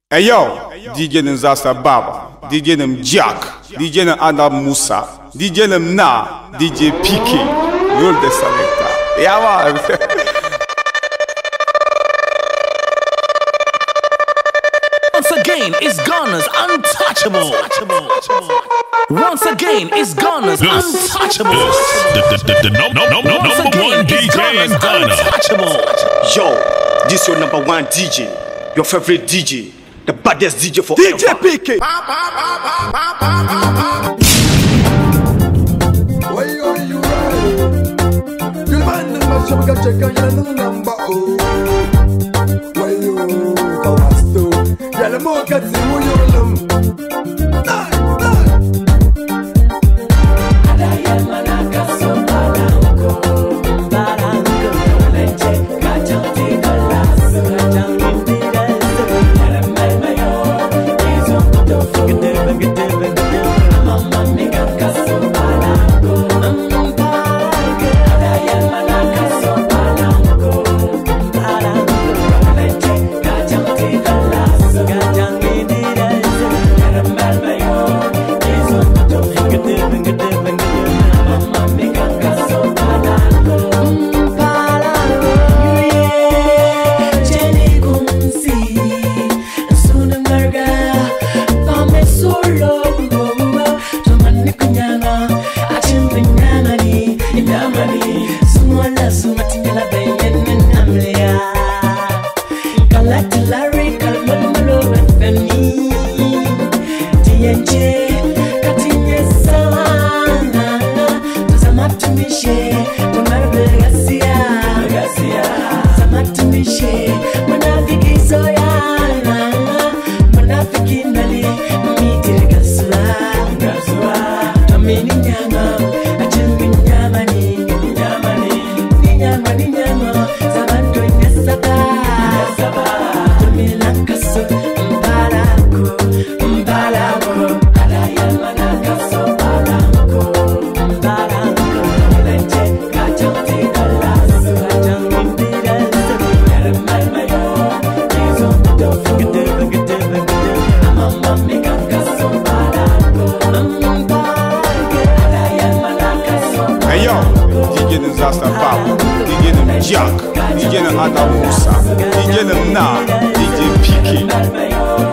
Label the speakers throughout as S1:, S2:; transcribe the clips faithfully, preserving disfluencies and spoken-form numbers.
S1: Hey yo, D J nem Zasta Baba, D J nem Jack, D J nem Adam Musa, D J nem Na, D J P K. Roll the selector. Yeah man.
S2: Once again, it's Ghana's untouchable. Once again, it's Ghana's untouchable.
S3: The, the, the, the no, no, no, no,
S2: Once
S3: number
S2: again,
S3: one D
S2: it's
S3: J in
S2: Ghana's
S3: Ghana.
S2: untouchable.
S4: Yo, this your number one D J, your favorite D J, the baddest D J for
S1: D J P K. Zasta Baba, D J nem Jack, D J nem Adam Musa, D J nem Na, D J P K.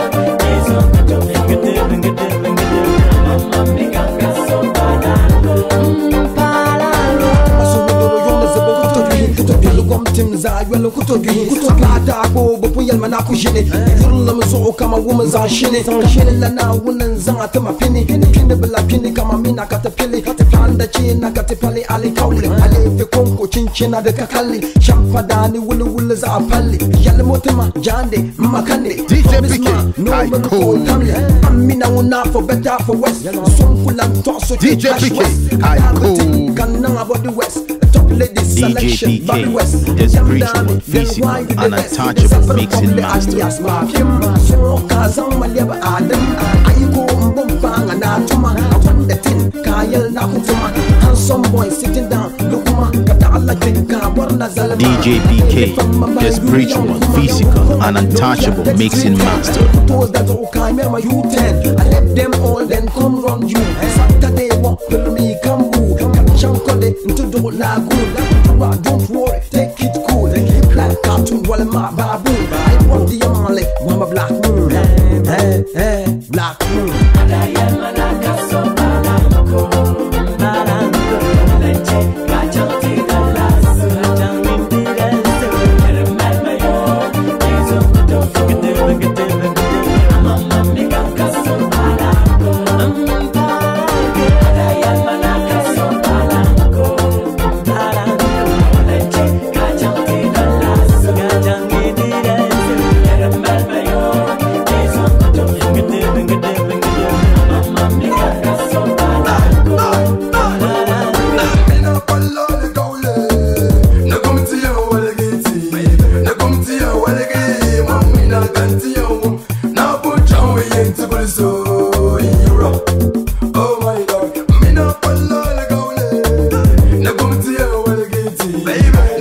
S5: Yellow kutogi kutogi go bo yel mana ku jene yurun lam so kama woman za shine shine la na wunan zan ata ma pini pini bla pini kama mina kata pili kata panda china kata pali ali kauli ali fi konko cincina da kakalli shamfada ni wulu wulu za palli yalla motuma jande makande
S3: D J P K I cool
S5: amina wuna for better for west son kulan to so
S3: D J P K I cool
S5: kanna about the west top ladies selection
S6: D J P K, just preachable, physical, and untouchable mixing master. D J P K, just preachable, physical, and untouchable mixing master.
S5: I left them all, then come run you. Saturday walk with me, come boo. Into the lagoon. Don't worry, take it cool. Black cartoon, while my baboon. I want the only one of black moon. Hey, hey, black moon.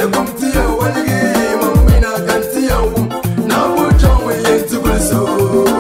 S5: So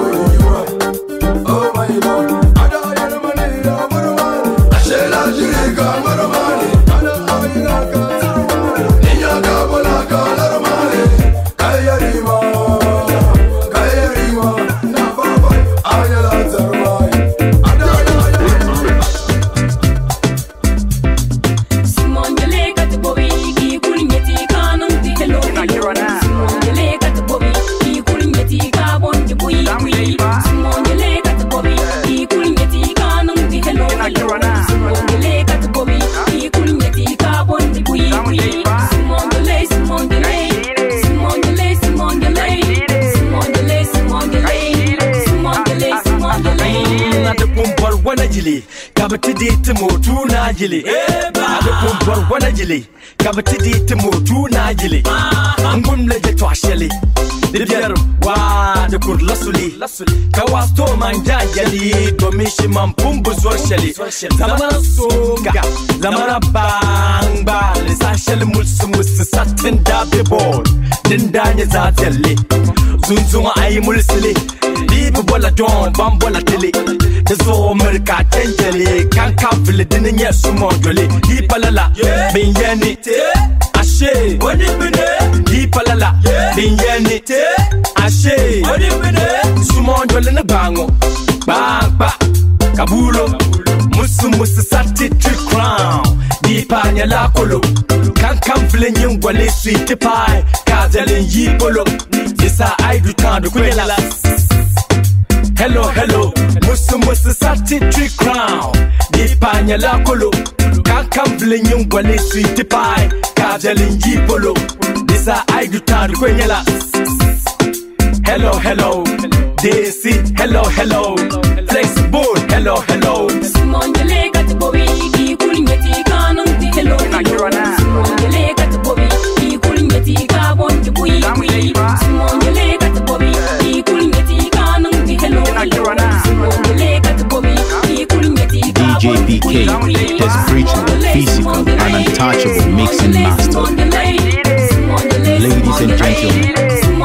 S7: wana jili kabati di timotu na jili ade kumbar wana jili kabati di timotu na jili ngum le je twasheli de biar wa de kur lasuli kawasto manja jali do mishi mampumbu zorsheli zamana songa zamana bangba le sashel mulsu mus satin da bebol dindanya zatelle zunzuma ay mulsili libu bola don bambola tele de zo merka tenjele kan kafle dinya sumo dole di palala bin yani ashe woni bine di palala bin yani ashe woni bine sumo dole na bango bangba kabulo musu musu sati trick crown di panya la kolo kan kafle nyingwale sweet pie kazelin yibolo isa ai du temps de kulela. Hello, hello, musu musu sati trick crown. Di panya la kolo, kankam vlenyung wale sweet pie, kajelin jipolo. Disa ai du temps de kulela. Hello, hello, Desi, hello, hello, flexible, hello, hello.
S8: Simongele kat bobi, ki kulinyeti kanang di hello. Simongele kat bobi, ki kulinyeti kabon di bui bui. Simongele kat bobi, ki kulinyeti kanang di hello. Simongele kat bobi, ki kulinyeti
S6: D J B K, the spiritual, physical, and untouchable mixing master. Ladies and gentlemen.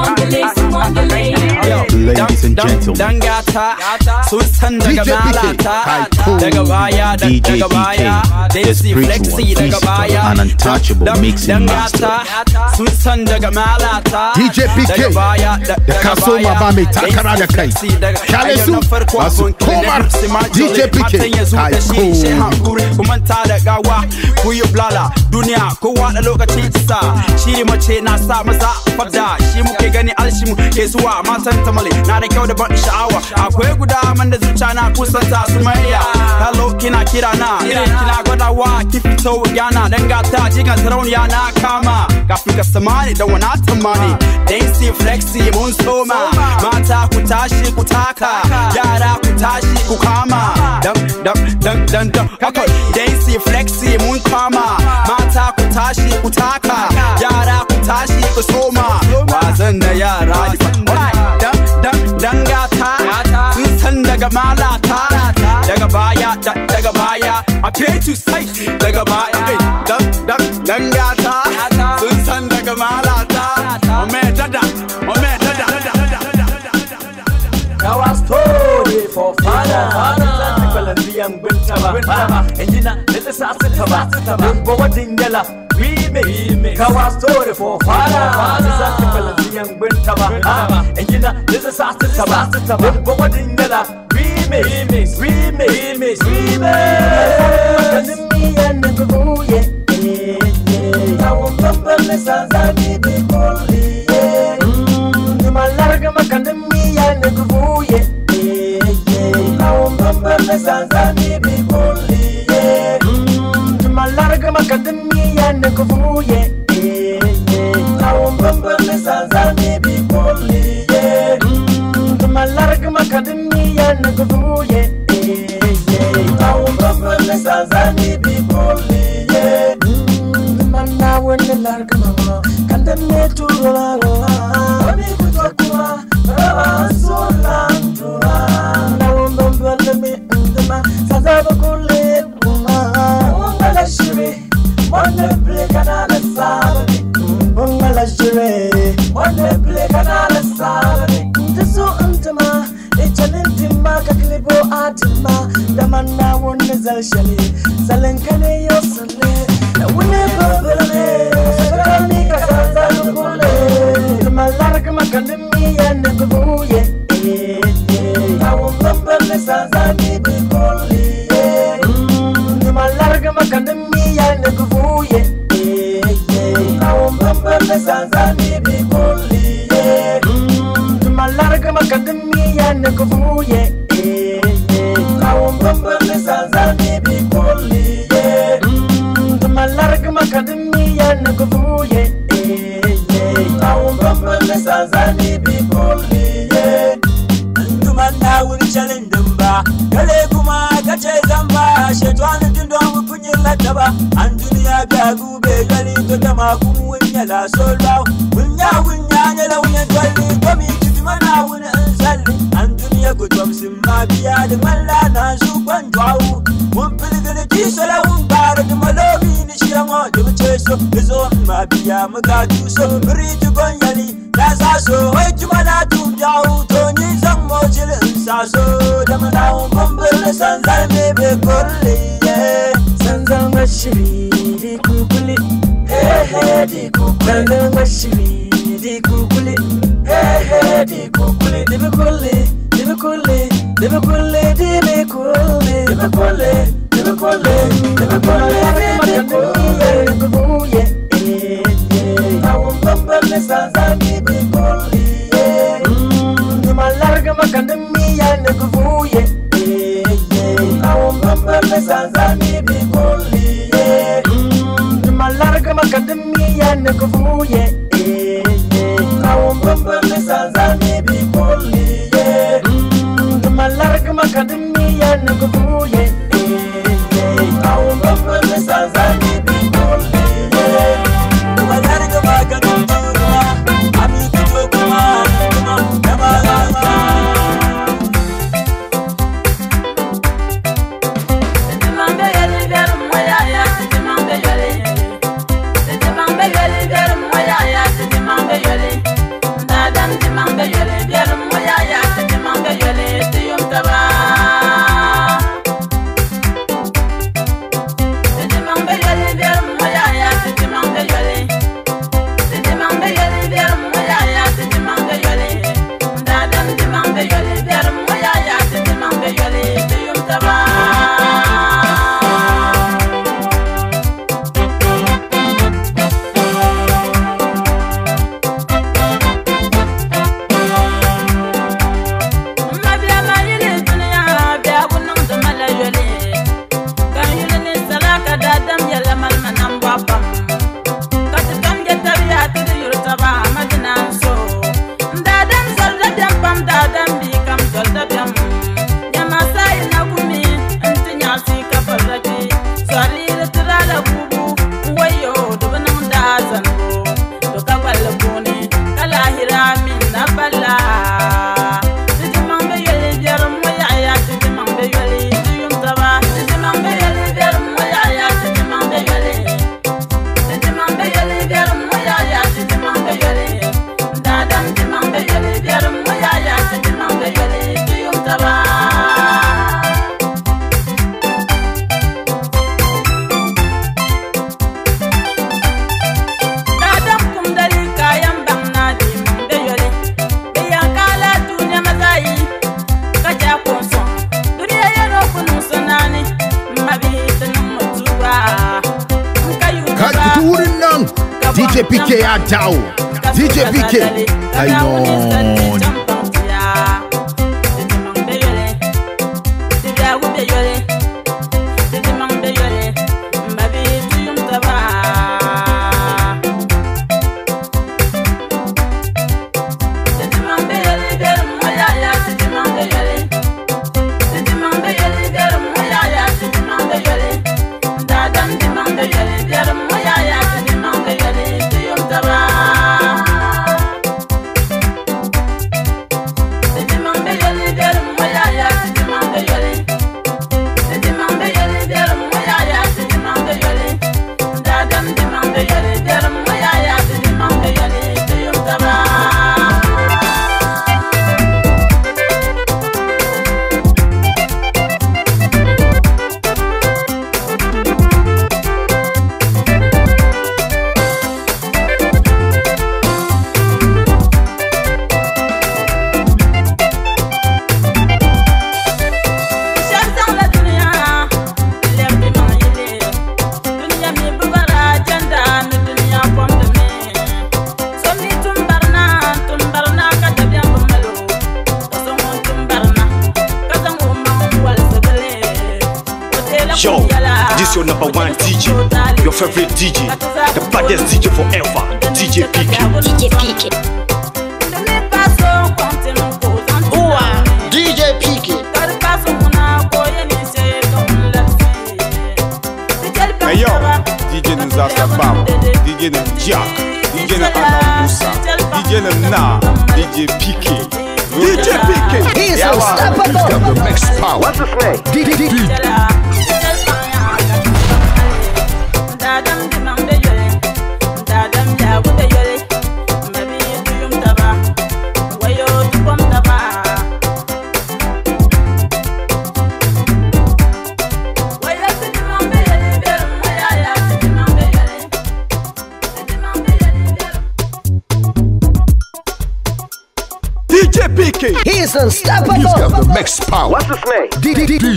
S6: Ladies and gentlemen, D J B K, the spiritual, physical, and untouchable mixing master.
S3: D J B K, the Castle Mabami Takarada Kai, Kalesu, Basu Komar, D J B K,
S7: Kumantada Gawa, Kuyu Blala, Dunia, Kuwana Lokachi Sa, Shiri Mache Nasa Maza, Pada, Shimu Gani Alshimu, Kesua, Matan Tamale, Nana Kauda Bani Shawa, Aqueguda, Mandazuchana, Kusanta, Sumaya, Hello Kina Kirana, Kina Godawa, Kifito Yana, Dengata, Jigan Yana Kama, Africa Samani, the one at the money, Daisy Flexi, Munsoma, Mata Kutashi Kutaka, Yara Kutashi Kukama, Dum Dum Dum Dum Dum, Daisy Flexi, Munkama, Mata Kutashi Kutaka, Yara Kutashi Kusoma, Wazanda Yara, Dum Dum Dangata, Sunsandaga Malata, Dagabaya, Dagabaya, I pay to say, Dagabaya, Dum Dum Dangata, Sunsandaga Malata, Omedada, Omedada.
S9: Now I story for father. Young Bintaba, and you know, let us ask it about Bobadingela. We make Kawa story for father. Young Bintaba, and you know, let us ask it about Bobadingela. We make, we make, we make, we make. Me and the boo, yeah. I won't remember the sons I need to call it. My larga macadamia and the boo, yeah. Sanzani be bully, yeah. My larga macadamia and the Kubu, yeah. I won't remember the Sanzani be bully, yeah. My larga macadamia and the Kubu, yeah. I won't remember the Sanzani be bully, yeah. Man, now when the larga mama can the me to la la, I be to Aqua, I so long to run. I won't remember me. Sazaba kule uma Mungala shire Mone play kanana sabe Mungala shire Mone play kanana sabe Ndisu untama Echalintima kaklibo atima Damana wone zalshali Zalenkane yosale Wune babele Sakani kasaza kule Tumalarga makandimi ya nekubuye I won't remember the Sanzani be bully, yeah. My larga macadamia and the Kubu, yeah. I won't remember the Sanzani be bully, yeah. My larga macadamia and the Kubu, yeah. I won't remember the Sanzani be bully, yeah. My larga macadamia and the Kubu, yeah. I won't remember the Sanzani be bully, yeah. Now we challenge them back. Kale kuma kacha shetwani tindong punyila taba andunia gagu be yali to tama kunya la solwa wunya wunya nyala wunya twali komi tutimana wuna ansali andunia go tom simma biya de malla na su kwandwawu mun pilgele ti sala un bar de malobi ni shiramo de cheso zo ma biya maga tu so britu gonyali da sa so wai tumana tu jawu to ni zang mo jil sa so da mana un bombele sanzal me be kolle sanzal mashiri di kukuli hey hey di kukuli sanzal mashiri di kukuli hey hey di kukuli di be kolle di be kolle di be kolle di be kolle di be kolle di be kolle di be kolle di be kolle eh eh awum bombele sanzal me be kolle mm malarga makandemi ya ne kuvuye Bamba sanzani bikoli mm malarga makademi ya nekuvuye Bamba sanzani bikoli mm malarga makademi ya nekuvuye Bamba sanzani bikoli malarga makademi ami kutokuma kama kama
S3: D J P K Adao, D J P K, I know.
S4: Yo, this your number one D J, your favorite D J, the baddest D J forever, D J P K.
S10: D J P K.
S11: D J P K.
S1: D J nam Jack, D J nam Adam Musa, D J nam Na, D J P K.
S3: D J P K. He's unstoppable. He's got the mix power. What's his name? D J P K.
S10: He's unstoppable.
S3: He's got the mix power.
S10: What's his name?
S3: D D D.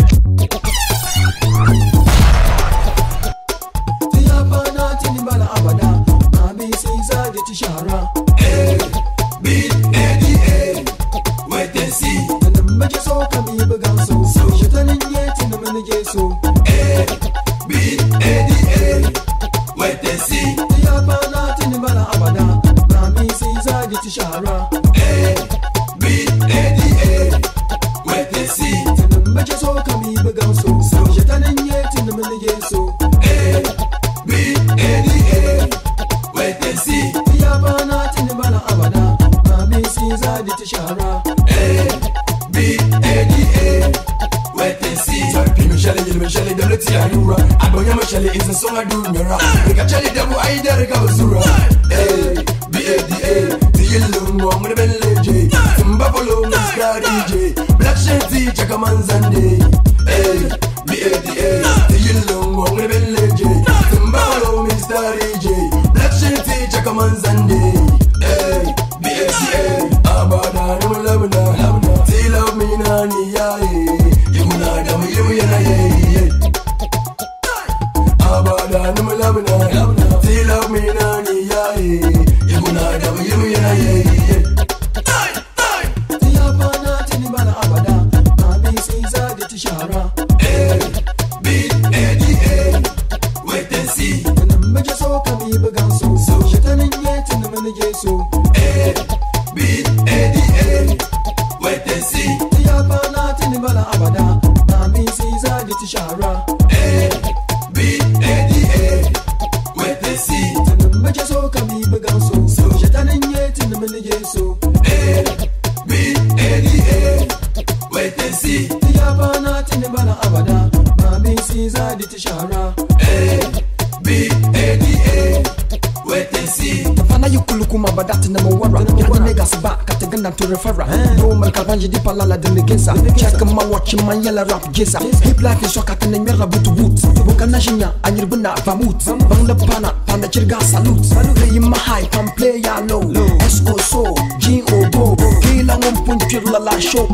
S5: Man yala rap gesa hip life is soka tane mera butu boot bukan nashinya anyir buna vamut bang the pana panda chirga salute play in my high can play ya low esco so g o go kila ngom punchir la la show.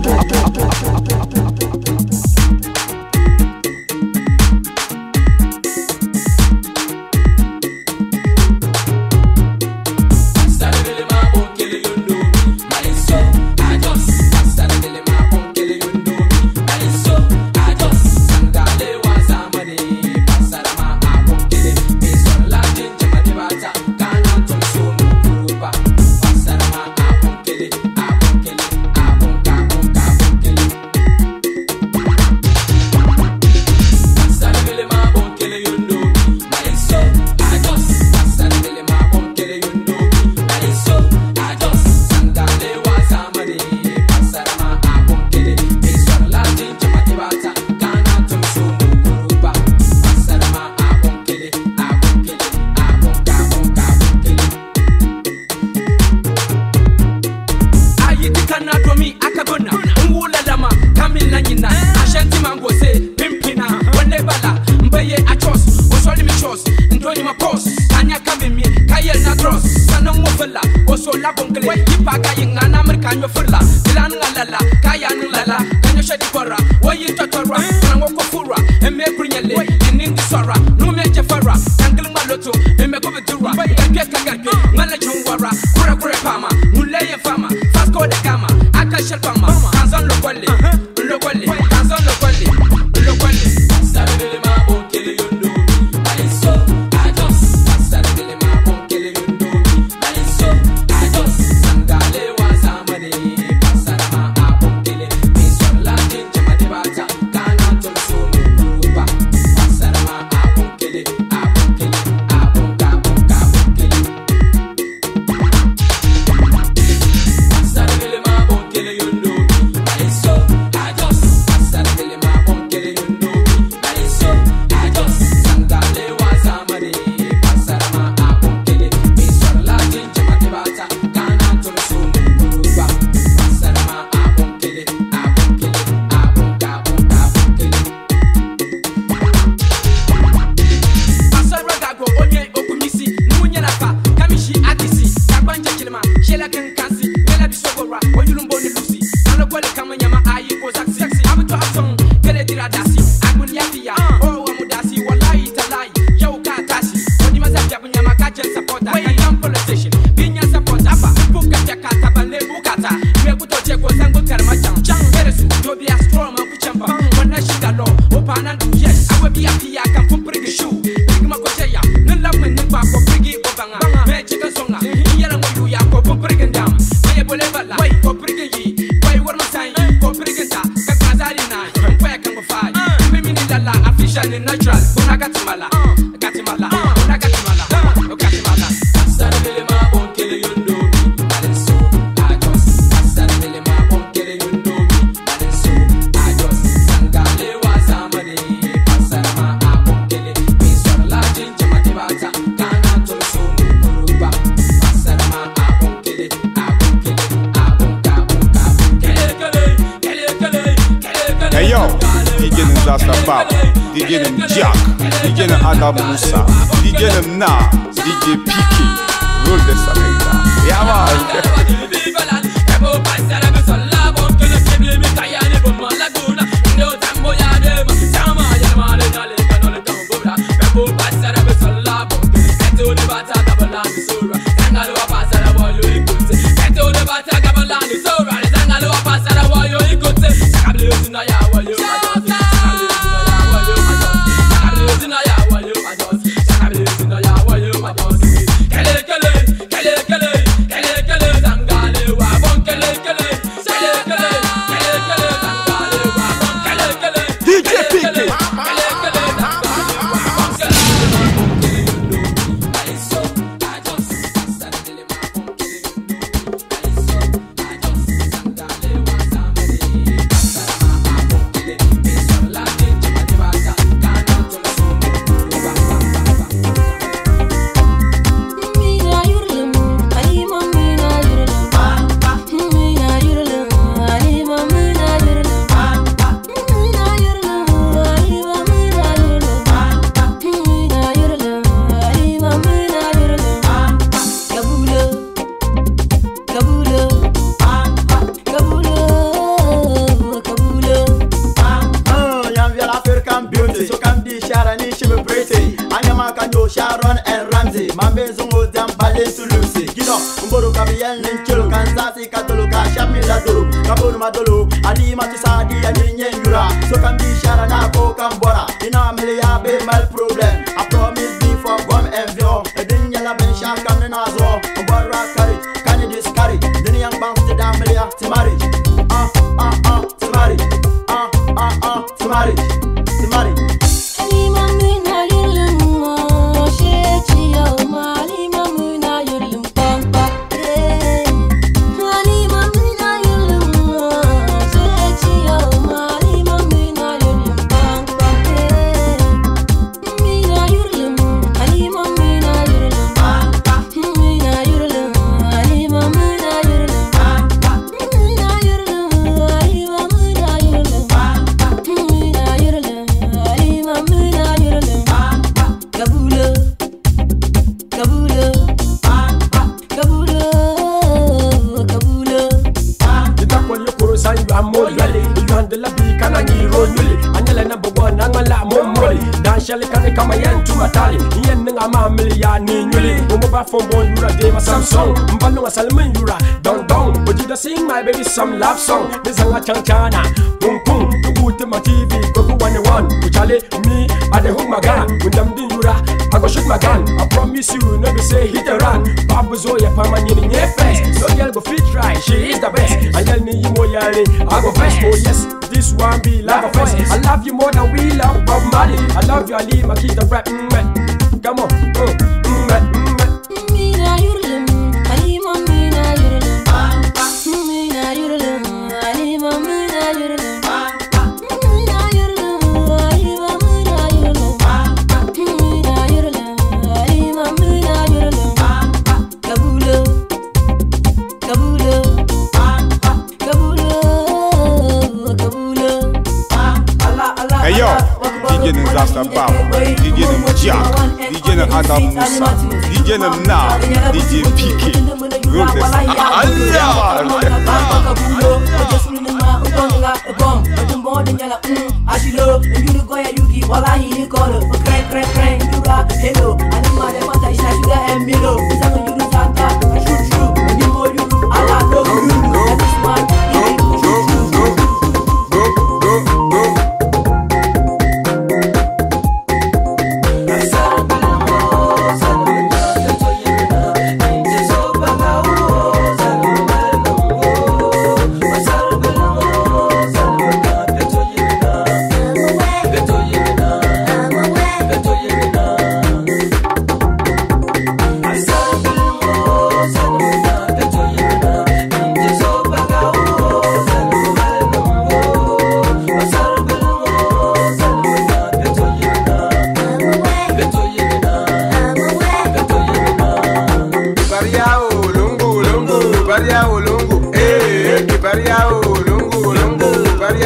S11: tia tia kan pun pergi show pergi ma ko jaya nan la men ba ko pergi ko banga me chika songa yara mo yu ya ko pun pergi ndam me bole bala wai ko pergi yi wai war ma sai ko pergi ta ka kazari na ko ya kan ko fai me mini dalla official and natural ko na gatimala gatimala na gatimala o gatimala asara mele ma bon kele yundo balenso ajos asara mele ma bon kele yundo balenso ajos sangale wa samare asara ma bon kele mi sor la jinja matibata kana to so muruba asara ma bon kele bon kele bon ka bon ka kele kele kele kele kele.
S1: Hey yo, D J Nzasa Baba, D J Jack, D J Adam Musa, D J Na, D J Piki, roll the selector. Yeah man.
S9: Sharon and Ramsey, Mambe Zungo Zambale to Lucy. Gino, Umboro Gabriel, Ninchulu, Kansasi, Katoluka, Shamila Dulu, Kaburu Madulu, Adima Tisadi, and Yura. So can be Sharana, Kambora. In a Melia, be my problem. I promise me for Gom and Vio, a Dinyala Bensha, Kanazo, Umbora Kari, Candy Scary, the young bounce to Damelia to marriage. Ah, ah, ah, to marriage. Ah, ah, ah, to marriage. To marriage. Samsung, Mbalunga Salman Yura, Don Don, but you sing my baby some love song. This is a chanchana, boom boom, to put my T V, go to one one, which I let me at the home my gun. When I'm doing Yura, I go shoot my gun. I promise you, never say hit a run. Babu Zoya, Pamani in your face. So girl go fit right, she is the best. I tell me you more yari, I go first. Oh yes, this one be love of us. I love you more than we love Bob Marley. I love you, I leave my kid the rap. Come on, mm, mm, Nzasa Baba, D J Jack, D J Adam Musa, D J Na, D J Piki, roll this. Allah!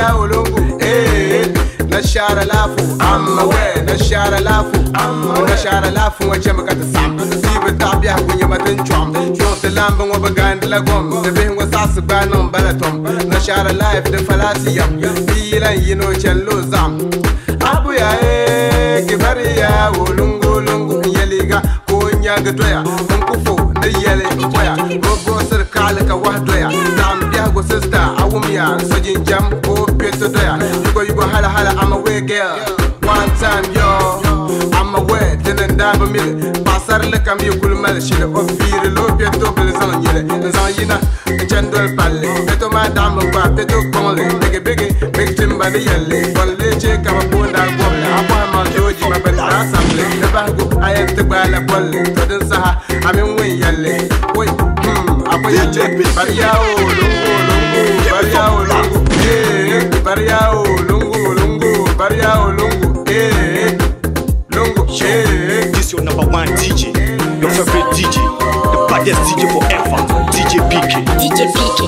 S12: bariya ulungu eh na share lafu amma we na share lafu amma na share lafu wace maka ta sam sibe ta biya kunya matan chom chom te lamba ngo bagand la gom te be ngo sas ba non balatom na share life de falasiyam bilan yino chello zam abu ya e ke bariya ulungu lungu yeliga ko nyaga toya kufo na yele toya gogo sir kala ka wahdoya zam biya go sister awum ya sojin jam ko peto toya yugo yugo hala hala I'm a way girl one time yo I'm a way tenen daba mil pasar le kam yugul mal shile o fire lo peto bel zan yele zan yina chendol palle peto madam ba peto konle bege bege bege timba de yele kolle che kam bonda goble apa ma joji ma ben assemble de ba go ayent bala kolle to den saha amin we yele we hmm apa yele bariya o lungu lungu bariya o lungu eh bariya o lungu lungu bariya o lungu eh lungu eh
S4: this your number one D J, your favorite D J, the baddest D J forever, D J P K. D J P K.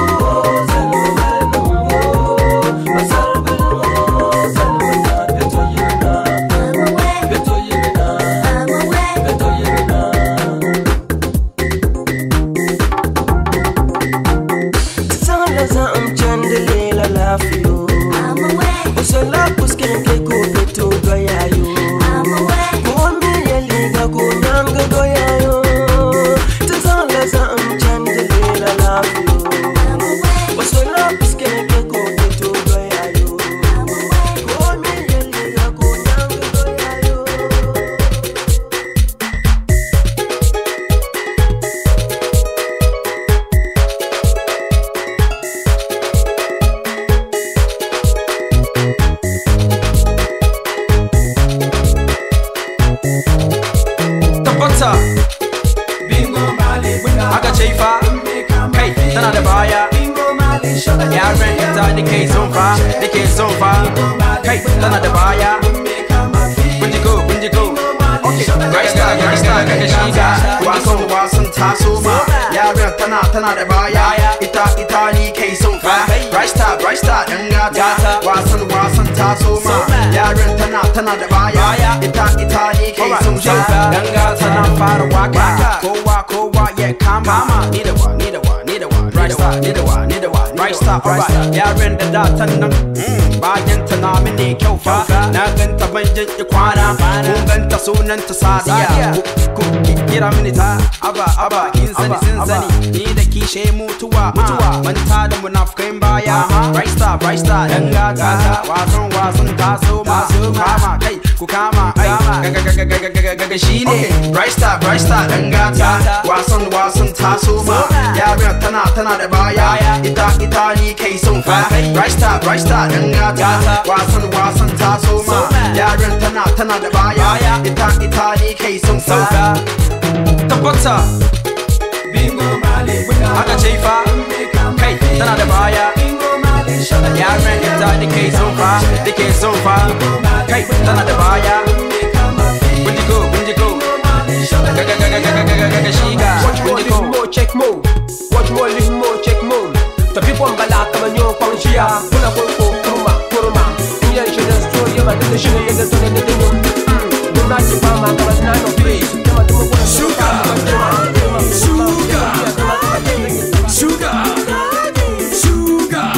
S13: sunanta sadiya ku kira mini ta aba aba kin sani sun sani ni da kishe mutuwa mutuwa manta da munafikai baya bright star bright star dan gata wasan wasan taso masu kama kai ku kama ai gaga shine bright star bright star dan gata wasan wasan taso ma yarinya tana tana da baya ita ita ni kai sun fa bright star bright star dan gata wasan wasan taso ma yarinya tana tana da baya ita ita ni kai sun fa tabbata bingo mali aka ce fa kai tana da baya yaran ita ni kai sun fa dake sun fa kai tana da baya bundigo bundigo gaga gaga gaga gaga gaga shiga bundigo
S5: check mo watch more live more check mo the people on balaka manyo kwanshiya kuna ko kurma kurma iyan shi da story ba da shi ne da tone da dinyo dona ci ba ma ka na no please kuma kuma ko sugar sugar sugar sugar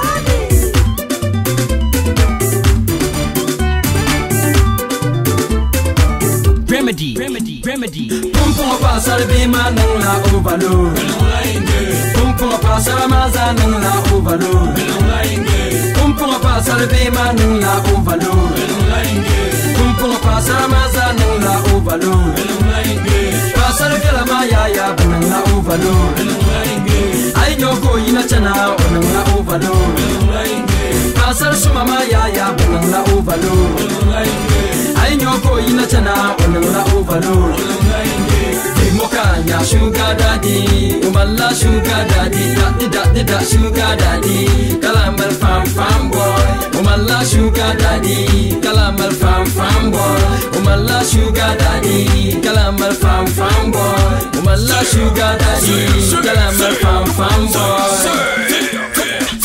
S2: remedy remedy remedy pum pum pasar be manang la overload pum pum pasar mazanang la overload pum pum pasar be manang la overload pum pum pasar mazanang la overload pasar kala maya ya banang la overload ai nyoko ina chana onang la overload pasar suma maya ya banang la overload ai nyoko ina chana onang la overload Mokanya sugar daddy umalla sugar daddy daddy daddy da sugar daddy kalamal fam fam boy umalla sugar daddy kalamal fam fam boy umalla sugar daddy kalamal fam fam boy umalla sugar daddy kalamal fam fam boy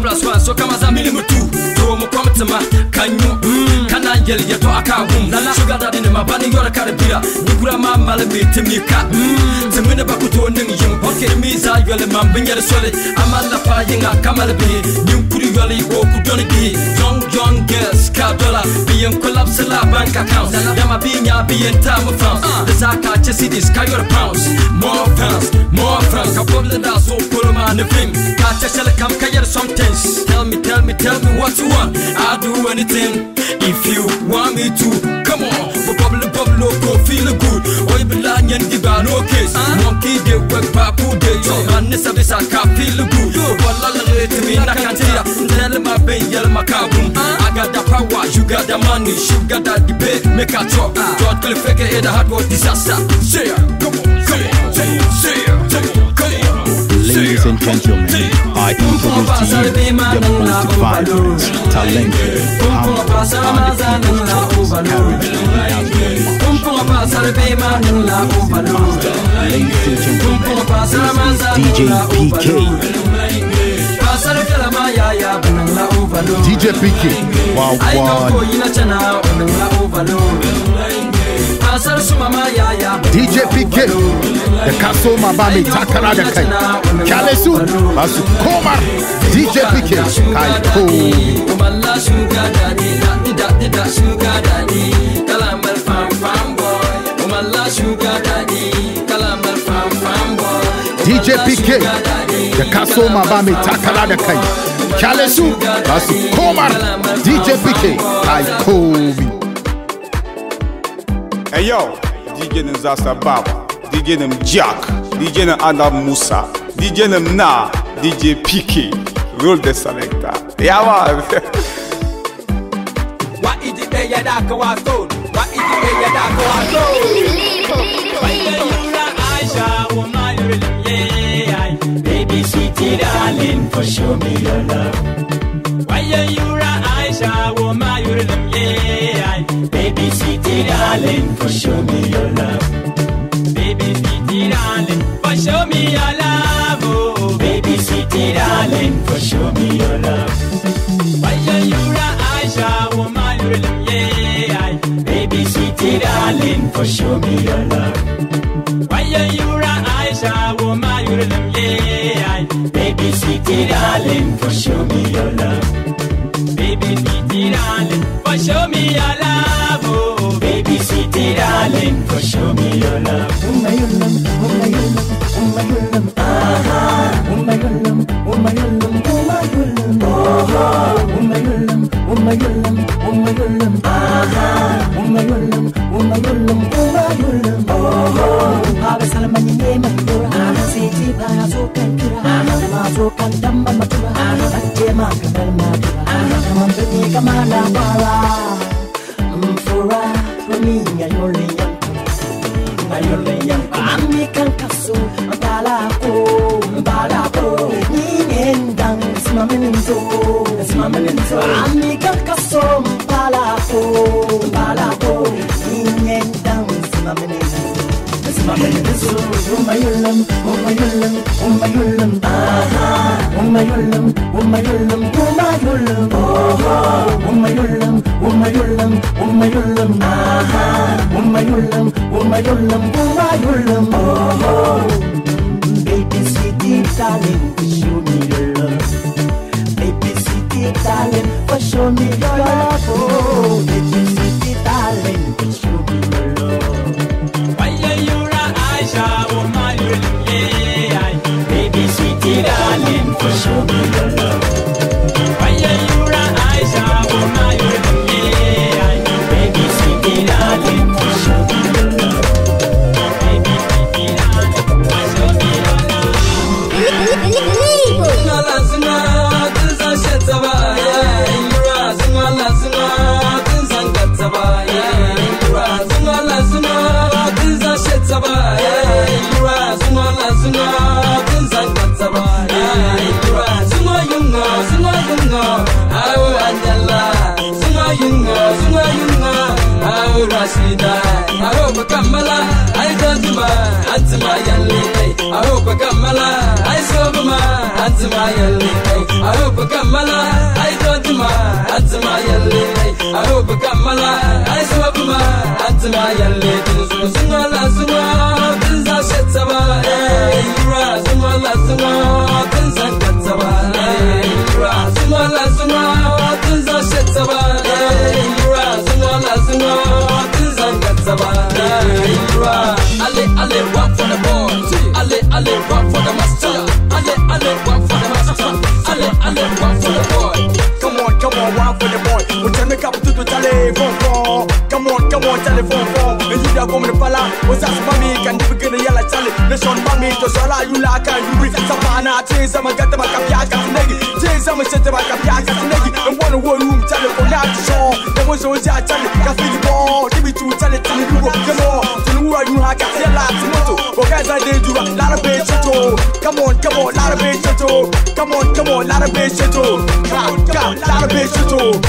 S2: plus one so kama za milimu tu to mo kwamtama kanyo kana yel yeto akagum sugar daddy ne mabani yora karabira nikura ma malami temika temene bakuto ning yim okay mi za yole mambinyere sole amala pa yinga kamala bi ninkuri yole ko kudoni bi young young girls ka dollar bi en collapse la bank account dama binya bi en time of France the zaka chesi this ka your pounds more pounds more francs ka problem da so put man the film ka chachele kam ka yer sometimes tell me tell me tell me what you want I'll do anything if you want me to come on for bubble bubble go feel good oi bilan yan di ba no case monkey de work papu de yo man service ka feel good wallahi let me na can tell tell my ben yel makabum I got the power you got the money you got the debate make a talk don't click fake it a hard work disaster say come on come on say say come on
S6: Ladies and gentlemen, I introduce to you the most vibrant, talented, humble, undefeated, ladies and gentlemen, D J P K.
S3: D J P K, wow, wow. D J P K, the Kaso Mabami Takara the Kai, Kalesu, Basu Komar, D J P K, Kai Ko. D J P K, the Kaso Mabami Takara the Kai, Kalesu, Basu Komar, D J P K, Kai Ko.
S1: Hey yo, D J nem Zasta Baba, D J nem Jack, D J nem Adam Musa, D J nem Na, D J P K, roll the selector. Yeah man.
S11: What is it that you da go so? What is it that you da go so? Why you ra Aisha, woman you really yeah, baby sweetie darling, for show me your love. Why you ra Aisha, woman you really yeah, baby sweetie darling, for show me your love. Baby sweetie darling, for show me your love. Oh, baby sweetie darling, for show me your love. Why you ra Aisha, woman you really yeah, baby sweetie darling, for show me your love. Why you ra Aisha, woman you really yeah, baby sweetie darling, for show me your love. Baby sweetie darling, for show me your love. Oh, baby sweetie darling, for show me your love. Oh my love, oh my love, oh my love, ah, oh my love, oh my love, oh my love, oh my love, oh my love, oh my love, ah, oh my love, oh my love, oh my love, oh, Aba Salama ni nema kura, Siti Baya Sokan Kura, Ma Sokan Damba Matura, Atema Kabal Matura, Kamambini Kamala Bara, Mfura, Rumi, Ayole Yanko, Ayole Yanko, Amikan Kasu, Balako, Balako, Ninendang, Smaminzo, Smaminzo, Amikan Kasu, Balako, Balako, Ninendang, Smaminzo. Oh my love, oh my love, oh my love, ah, oh my love, oh my love, oh my love, oh my love, oh my love, oh my love, ah, oh my love, oh my love, oh my love, oh, baby sweetie darling, show me your love, baby sweetie darling, for show me your love, oh, baby sweetie darling, show me your love. Why you Aisha, oh my yeah, baby sweetie darling, for show me your love. Why you ra Aisha, oh my yeah, baby sweetie darling, for show me your love. Baby sweetie darling, for show me your love. Zingala zingala, tinsa shetaba, yeah, yura zingala zingala, tinsa gataba, yeah, yura zingala zingala, tinsa shetaba, yeah, yura zingala zingala, tinsa gataba, yeah, yura zinga yunga, zinga yunga, awu anjala, zinga yunga, zinga yunga, awu
S2: Au Rashida, Aroba Kamala, I don't do my Antima Yali, Aroba Kamala, I sober my Antima Yali, Aroba Kamala, I don't do my Antima Yali, Aroba Kamala, I sober my Antima Yali, Zumala Zuma, Pinza Shetaba, Ura, Zumala Zuma, Pinza Kataba, Ura, Zumala Zuma, Pinza Shetaba, Ura, Zumala Zuma, Pinza Kataba, Ura, Ale, Ale, one for the boy, Ale, Ale, one for the master, Ale, Ale, one for the master, Ale, Ale, one for the boy.
S7: Come on, come on, one for the boy. We'll take up to the telephone. Come on, come on, telephone phone. And you don't come to Pala. Was that mommy? Can you begin a yellow tally? The son mommy to Sala, you like and you read Savannah. Chase some got the Macapiaca Negi. Chase some set the Macapiaca Negi. And one room telephone out to show. There was always a tally. Cafe ball. Give it to tell it to you. Come on, to who are you? I got the last motto. For guys, I did you a lot of bitch. Come on, come on, lot of bitch. Come on, come on, lot of bitch. Come, come, lot of bitch.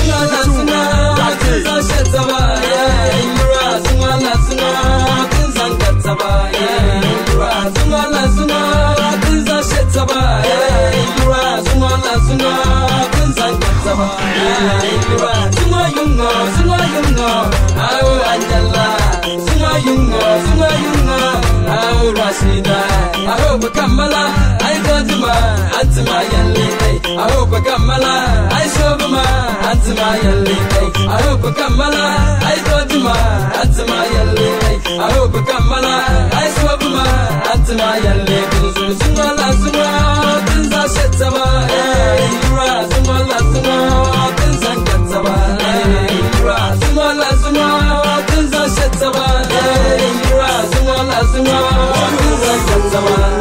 S2: I hope Kamala, I got my Antima Yali. I hope Kamala, I sober my Antima Yali. I hope Kamala, I got my Antima Yali. I hope Kamala, I sober my Antima Yali. Zumala Zuma, Pinza Shetaba, Ura, Zumala Zuma, Pinza Kataba, Ura, Zumala Zuma, Pinza Shetaba, Ura, Zumala Zuma, Pinza Kataba,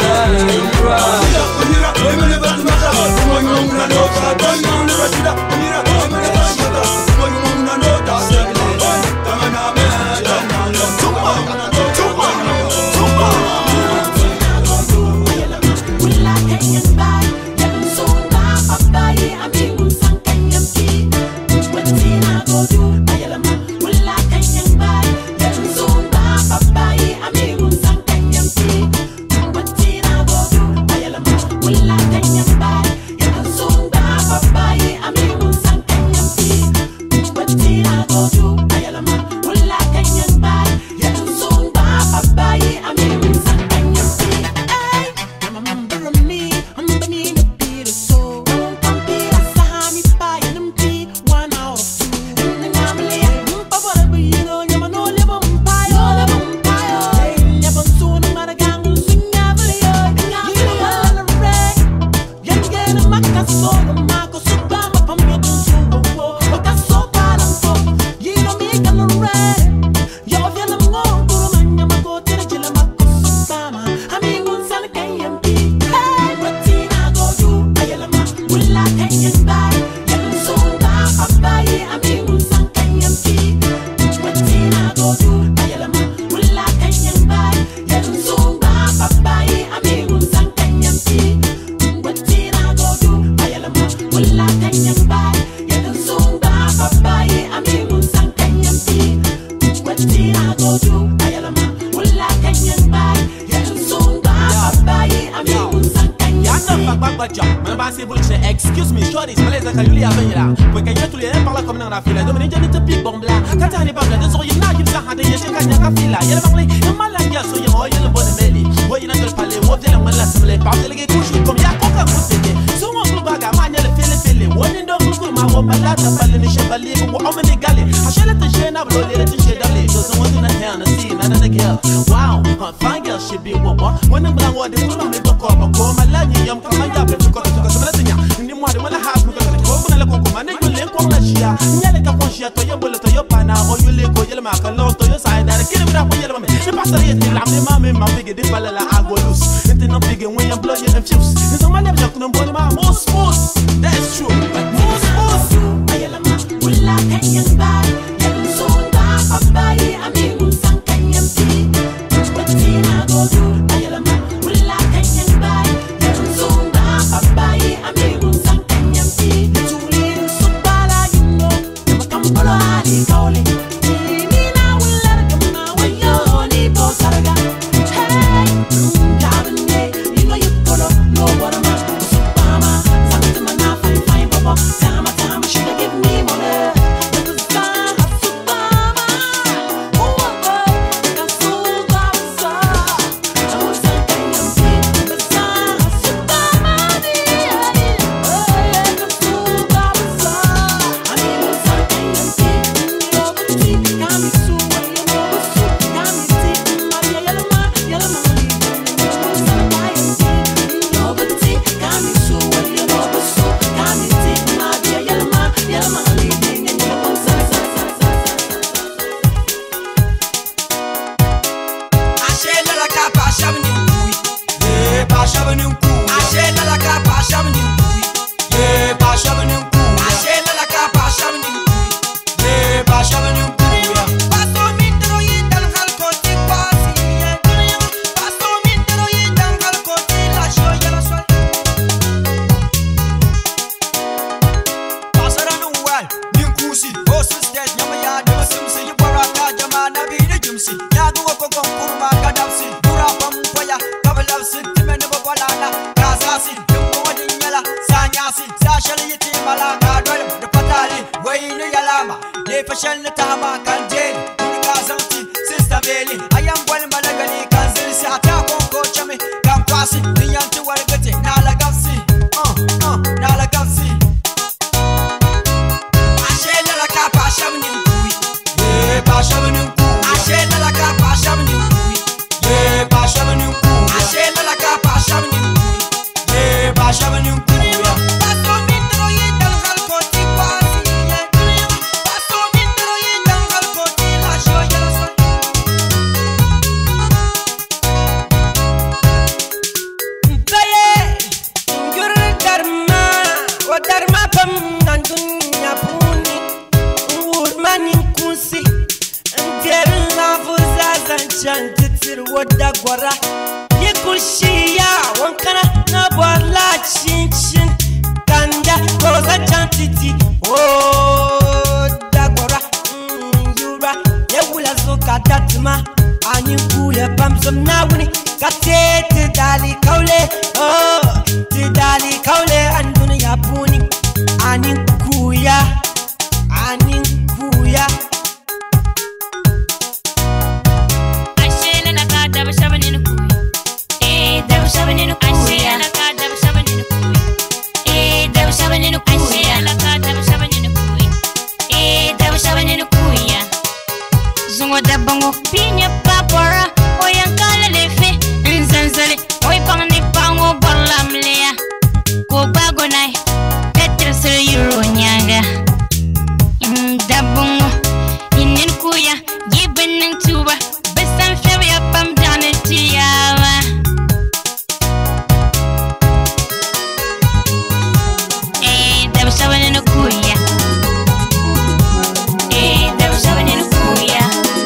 S14: Excuse me, shorties, malaise ka yuli avela. Porque yo tuli en parla comme dans la fila. Domine jani te pic bomb la. Kata ni bagla de so yina kim sa hade yeche ka nyaka fila. Yele bakli, e mala ya so yo yele bonne meli. Wo yina dol pale, wo vela mala semble. Pa tele ke kushu comme ya koka kusete. So mo kulu baga ma nyele fele fele. Wo ni ndo kulu ma wo mala ta pale ni chevalier wo omene gale. Hashele te jena blo le te jedale. So so wona na hana see na na girl. Wow, her fine girl should be wo wo. When I'm blank wo de kulu me to ko ko mala ni yam kama ya be ko ko ko semble tinya. Ni mo de mala ha ko ko ko na la ko ko mane yo le ko la shia. Nyele ka ponshia to yo bolo to yo pana o yo le ko yele ma ka lo to yo sai da kile mi da ko yele ma me. Je passe rien de la me ma me ma big de pala la agolus. Inte no big when you blow your infuse. It's on my left jack no body ma more smooth. That's true. More smooth. Ayala ma wala kanyan ba. Yele so da papai ami mun san kanyan ti. What did I go do? Ayala ma wala kanyan ba. Yele so da papai ami mun san kanyan ti. Tuli so bala you know. Never come follow ali kauli. Ni na
S13: Ye fashal na tama kan jeli Kuni ka zanti Sista Beli Ayam wal malagali kan zirsi Ata konko chame kan kwasi Niyanti wargate Nala gafsi Uh, uh, nala gafsi Ashela la ka pa shamni kui Ye pa shamni kui Ashela la ka pa shamni kui Ye pa shamni kui Ashela la ka pa shamni kui Ye pa shamni kui Wadda gwara ye kushiya wankana na bwala chin chin kanda koza chantiti oh da gwara yura ye wula zo kadatma ani kule pamsam na wuni kate te dali kaule oh te dali kaule anduna ya puni ani kuya ani kuya
S15: Bango pinya papora oyang kala lefe nzanzale oy pangni pango barlamlea ko bago nai petra sir euro nyanga inda bongo inen kuya giben nang tuba besan fewe apam jane tiawa eh dab sabane no kuya eh dab sabane no kuya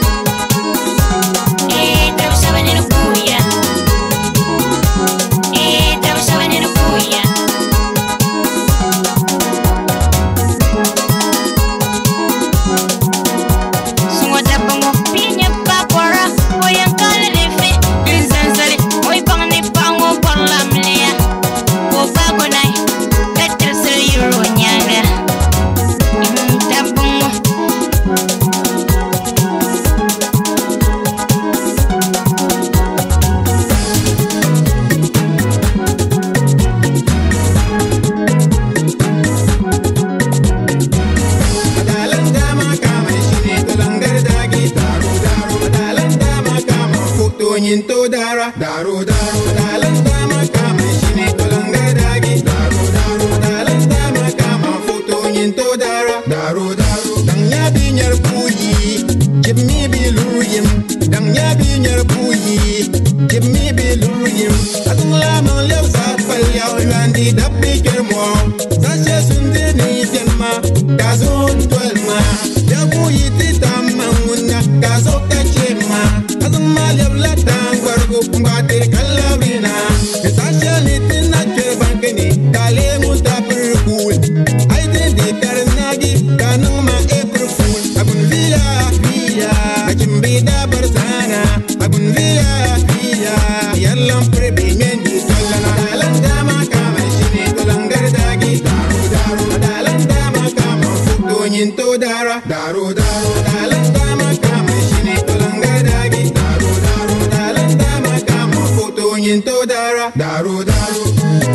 S12: Into dara, daru daru, dalan dama kama shine kolanga dagi, daru daru, dalan dama kama foto into dara, daru daru, dang ya binyar puyi, give me biluriyim, dang ya binyar puyi, give me biluriyim, atung la man lew sa fal ya landi dabbi kermo, sa she sunde ni tenma, kazon tolma, ya puyi titamma munna, kazo kachema, atung ma lew la Mbate kalabina, esashali tina kerbangeni, kale mustapir cool. I did the karnagi, kanuma April fool. Abun via via, akimbi da barzana. Abun via via, yallam prebi mendi kalana. Dalanda makama shini kolangar dagi, daru daru. Dalanda makama futo nyinto dara, daru daru. Dalanda makama shini kolangar dagi, daru daru. Dalanda into dara, daru daru.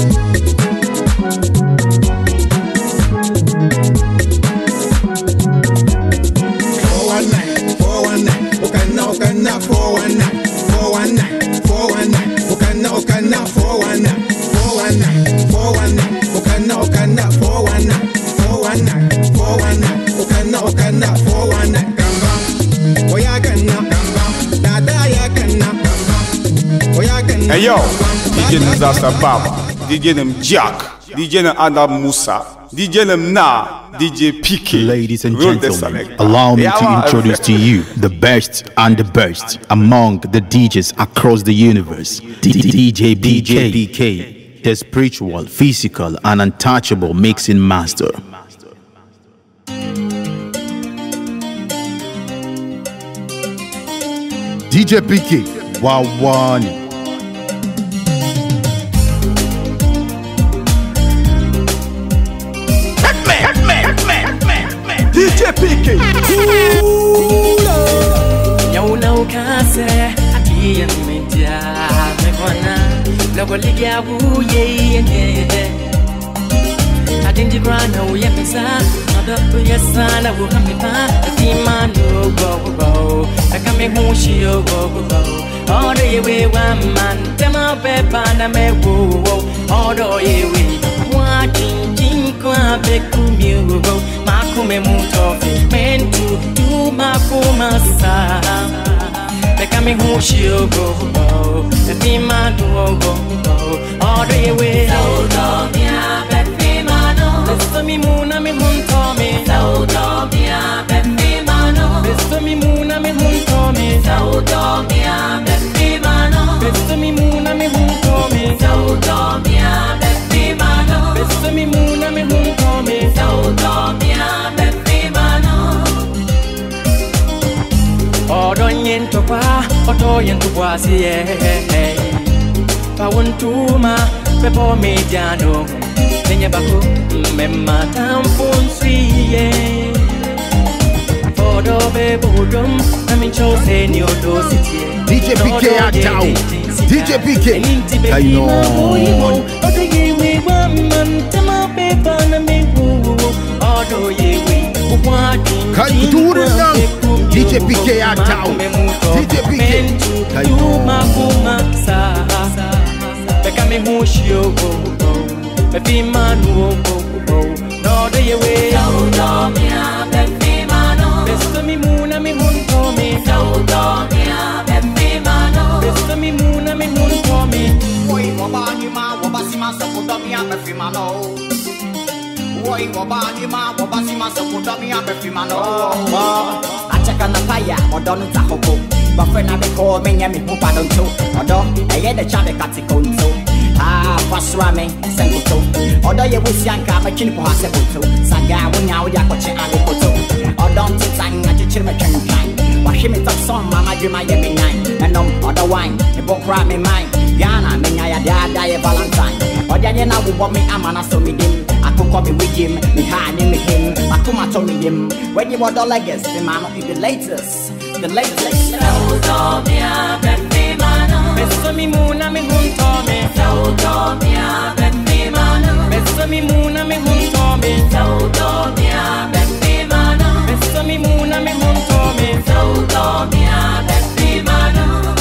S12: Four one nine, four one nine. Okana okana four one nine, four one nine, four one nine. Okana okana four one nine, four one nine, four one nine. Okana okana four one nine, four one nine, four one nine. Okana okana four one nine. Kamba, oya kana kamba, dada ya kana kamba.
S1: Hey yo, D J Disaster Baba, D J them Jack, D J them Adam Musa, D J them Na, D J P K.
S6: Ladies and gentlemen, allow me to introduce to you the best and the best among the D Js across the universe. D J P K, the spiritual, physical, and untouchable mixing master.
S3: D J P K, Wawani.
S4: D J P K.
S2: Yo no kase aki media me kwana logo ligia bu ye ye. I didn't you run away pesa not up to your son I will come back the man no go go I come home she go go all the way one man them up na me wo all the way watching kwa bekumio makume muto meant to do makumasa bekame hu shiogo the man go go all the way so do mia be mano besto mi muna me hunto me so do mia be mano besto mi muna me hunto me so do mia be mano besto mi muna me hunto me so do mia be mano besto mi muna me hunto me so do mia be mano odo nyento pa odo yento kwa si eh pa wontuma pe po mediano nenya bako memma tampon swiye odo be bodum na min chose ni odo city
S3: D J P K out D J P K I know
S2: odo yewe woman tama be bana me odo yewe
S3: Kai do it now D J P K out D J P K I know
S2: makumasa bekame mushio go be manu go no de yewe so do mia be mano besto mi muna mi hunto mi so do mia be mano besto mi muna mi hunto mi
S13: oi waba ni ma waba si ma so do mia be mano oi waba ni ma waba si ma so do mia be mano achaka na paya odonu ta hoko ba fe na be ko me nya mi hu pa don to odo eye de cha be katiko nto ah pasrame senkuto odo ye busianka ba chini po hasebuto saga wonya wo ya koche adekoto odo ntanga chichire me twankan wa hwe me top song mama dwuma ye me nyan enom odo wine e bo kra me mind Ghana me nya ya da ye valentine odo ye na wo me amana so me dim akoko me wigim me ha ni me him akoma to me dim when you odo legs the man of the latest the latest
S2: so do mia be mano besto mi muna me hunto me so do mia be mano besto mi muna me hunto me so do mia be mano besto mi muna me hunto me so do mia be mano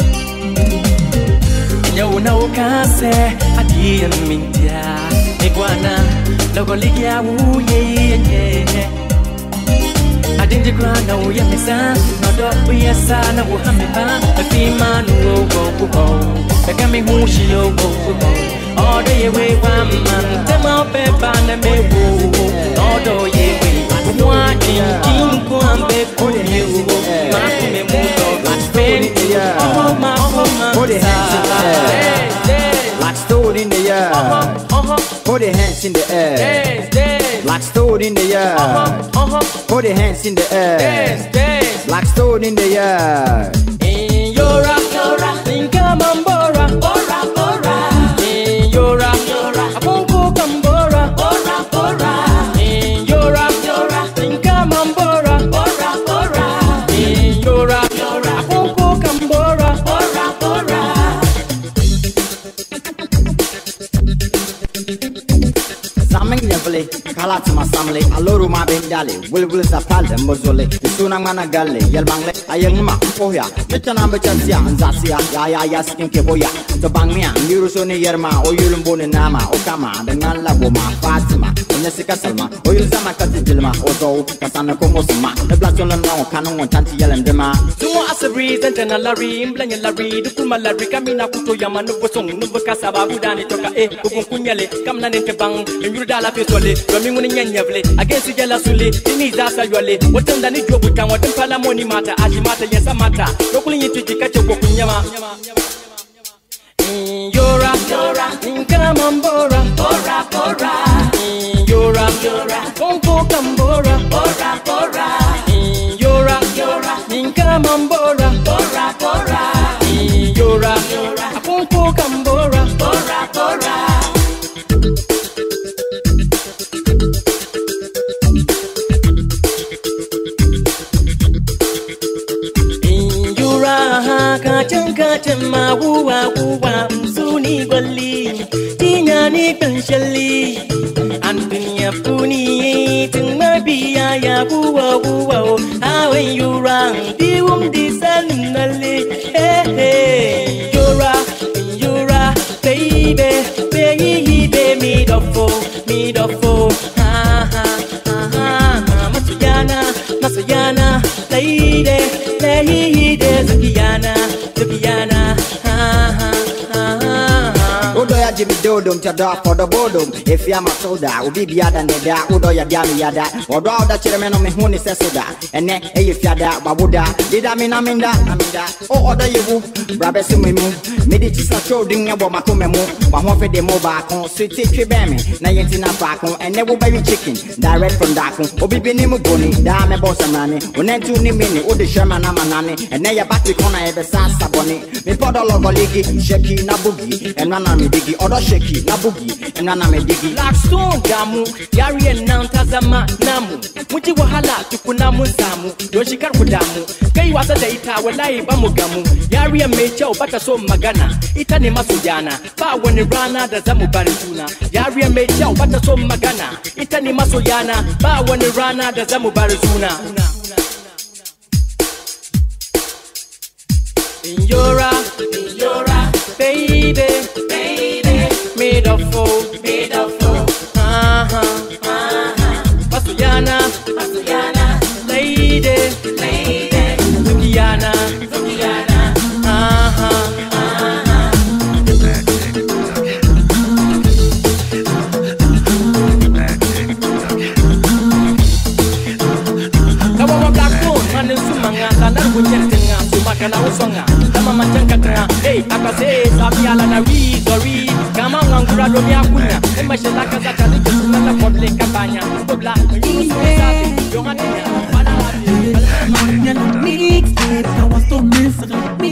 S2: yo no kase adia mintia iguana logo ligia u ye ye I didn't cry no ya misa no do ya sana wo hamipa be manu go go be kame hu shi yo go go all the way one man them up be bana me wo all the way one king ko ambe ko you ma me mu do spend oh ma oh
S13: put your hands in the air like stored in the air put your hands in the air like stored in the air put your hands in the air like stored in the air
S2: in your rock your rock think I'm on bora bora bora in your rock your rock aponko kambora bora bora in your rock your rock think I'm on bora bora bora in your rock your rock aponko kambora bora bora
S13: Sameng nyevle kala tuma samle aloru ma ben dale wil wil sa palde mozole suna mana galle yel mangle ayeng ma pohya metana be chansia anzasia ya ya ya skin ke boya to bangmia miru so ne yerma o yulum bone nama o kama dengan la goma fatima ne sika salma o yul zama katijilma o do kasana ko mosma ne blason no kanon on tanti yelem dema
S2: sumo asabri zentana lari imblanya lari dukuma lari kamina kuto yama no bosong no bakasaba budani toka e bubun kunyale kamna nente bang nyuru la fesole yomi nguni nyanyavle against gela sule ini za sa yole wotanda ni jobu kan wadin pala moni mata aji mata yesa mata dokulin yitu jikache ko kunyama yora yora inkamambora bora bora yora yora konko kambora bora bora yora yora inkamambora bora bora yora yora konko kambora bora bora
S16: Chema wuwa wuwa suni gwali tinya ni kan shalli an dunya puni tin mabiya ya wuwa wuwa how you run di wum di sanali hey hey yura yura baby baby me dofo me dofo ha ha ha masuyana masuyana lady lady zakiyana Zakiyana, ha ha ha ha.
S17: Udoya Jimmy Dodum to da for the bodum. If ya masoda, ubi biada neda. Udoya diami yada. Odo da chiremeno me huni sesoda. Ene e if yada babuda. Dida mina minda aminda. O odo yewu. Brabe sumimu. Medi chisa choding ya boma kumemu. Wa hofe de moba kon. Sweet tribeme. Na yenti na pakon. Ene wo baby chicken. Direct from dakon. Obi bini mugoni. Da me bossa mani. Unentu ni mini. Udi sherman na manani. Ene ya battery kona ebe sasa boni. Me podo logo ligi. Sheki na boogie. Enwana mi digi. Odo sheki na boogie. Enwana me digi.
S16: Blackstone damu. Yari enanta zama namu. Muji wahala tukuna munzamu. Yoshikar kudamu. Kai wasa da ita wallahi ba mu gamu. Yari mai kyau bata so magana. Ita ne masoyana. Ba wani rana da zamu bari juna. Yari mai kyau bata so magana. Ita ne masoyana. Ba wani rana da zamu bari juna. Yora, Yora, baby, baby, made of foe, made of foe. Uh-huh, uh-huh. Masuyana, Masuyana, lady, lady, Zakiyana, Zakiyana, uh-huh, uh-huh. Kawawa Blackstone, man in Sumanga, Sanar Wuchetinga, Sumakana Usonga. Mama chankatra, hey, akase sabiala na wi sorry. Kama ngangura do ya kunya, ema shela kaza tali kusuna na public kabanya. Dobla, you sabi, yo hania, bana la mixtape, I was so missing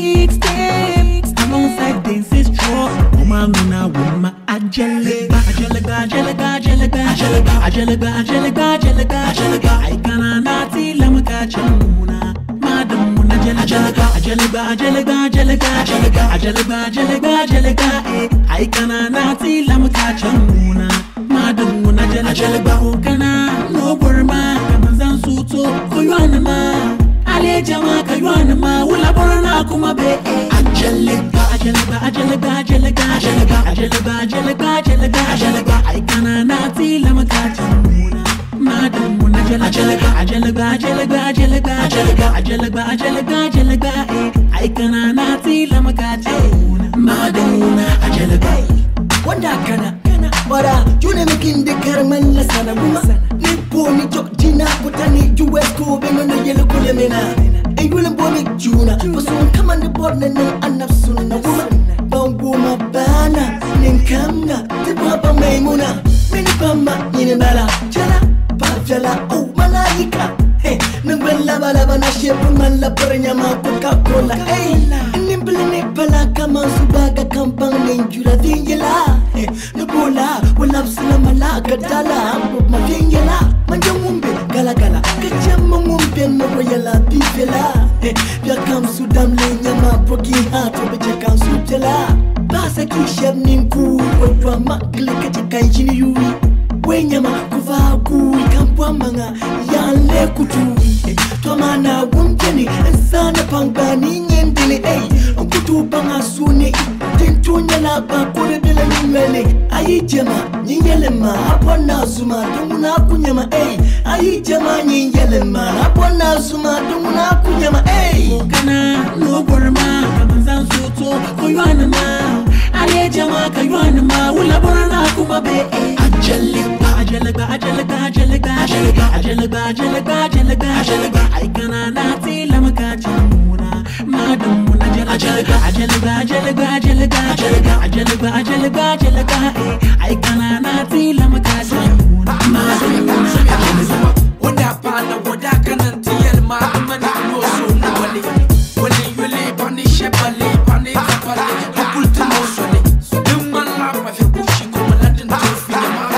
S16: mixtapes. Alongside this is true. Mama nguna wuma ajelega, ajelega, ajelega, ajelega, ajelega, ajelega, ajelega, ajelega, ajelega. I kana nati lamka chamuna. Madam muna ajelega, ajelega, ajelega, ajelega, ajelega, ajelega, ajelega, ajelega, eh. I kana nati lamka chamuna. Madam muna ajelega, okana no burma, kamazan suto koywana ma. Ale jama koywana ma, wula borana kuma be. Ajelega, ajelega, ajelega, ajelega, ajelega, ajelega, ajelega, ajelega, ajelega. I kana nati lamka chamuna. Madam muna ajelega, ajelega, ajelega, ajelega, ajelega, ajelega, ajelega, ajelega, eh. I kana nati lamka chamuna. Madam muna ajelega. Wanda kana kana bara june making the karman la sana muma. Nipo ni jok jina kutani U S ko bengo no yelo kule mena. E yule boni juna. Pasun kama ni board na nang anap sunna wuma. Bangbu mabana ninkamna tiba ba maimuna. Mini pama yini bala jala. Jala oh malaika hey nambala bala bana shepu mala pernyama Coca-Cola hey nimbele ne bala kama subaga kampang nenjura dingela hey nabola wala sala malaka dala ambo mafingela manjumbe gala gala kachama ngumbe moyala bifela hey ya kam sudam le nyama proki ha to be kan sutela basa ki shab ninku wajwa magle katika injini yui wenyama kuva kui kampwa manga yale kutui tomana wumjeni sana pangani nyendele eh kutu banga sune tintunya la ba kore bela nyele ayi jama nyele ma apona zuma dumuna kunyama eh ayi jama nyele ma apona zuma dumuna kunyama eh kana no borma kamanzan soto koywana ma ale jama koywana ma wala borana kuma be eh ajelega ajelega ajelega ajelega ajelega ajelega ajelega ajelega ajelega I kana nati lamka chamuna madam muna ajelega ajelega ajelega ajelega ajelega ajelega ajelega ajelega I kana nati lamka chamuna madam muna ajelega wanda pana wanda kana tiyal ma amani no so no wali wali wali pani shebali pani kapali hakultu no sole dum man la pa fi kushi ko maladin to fi ma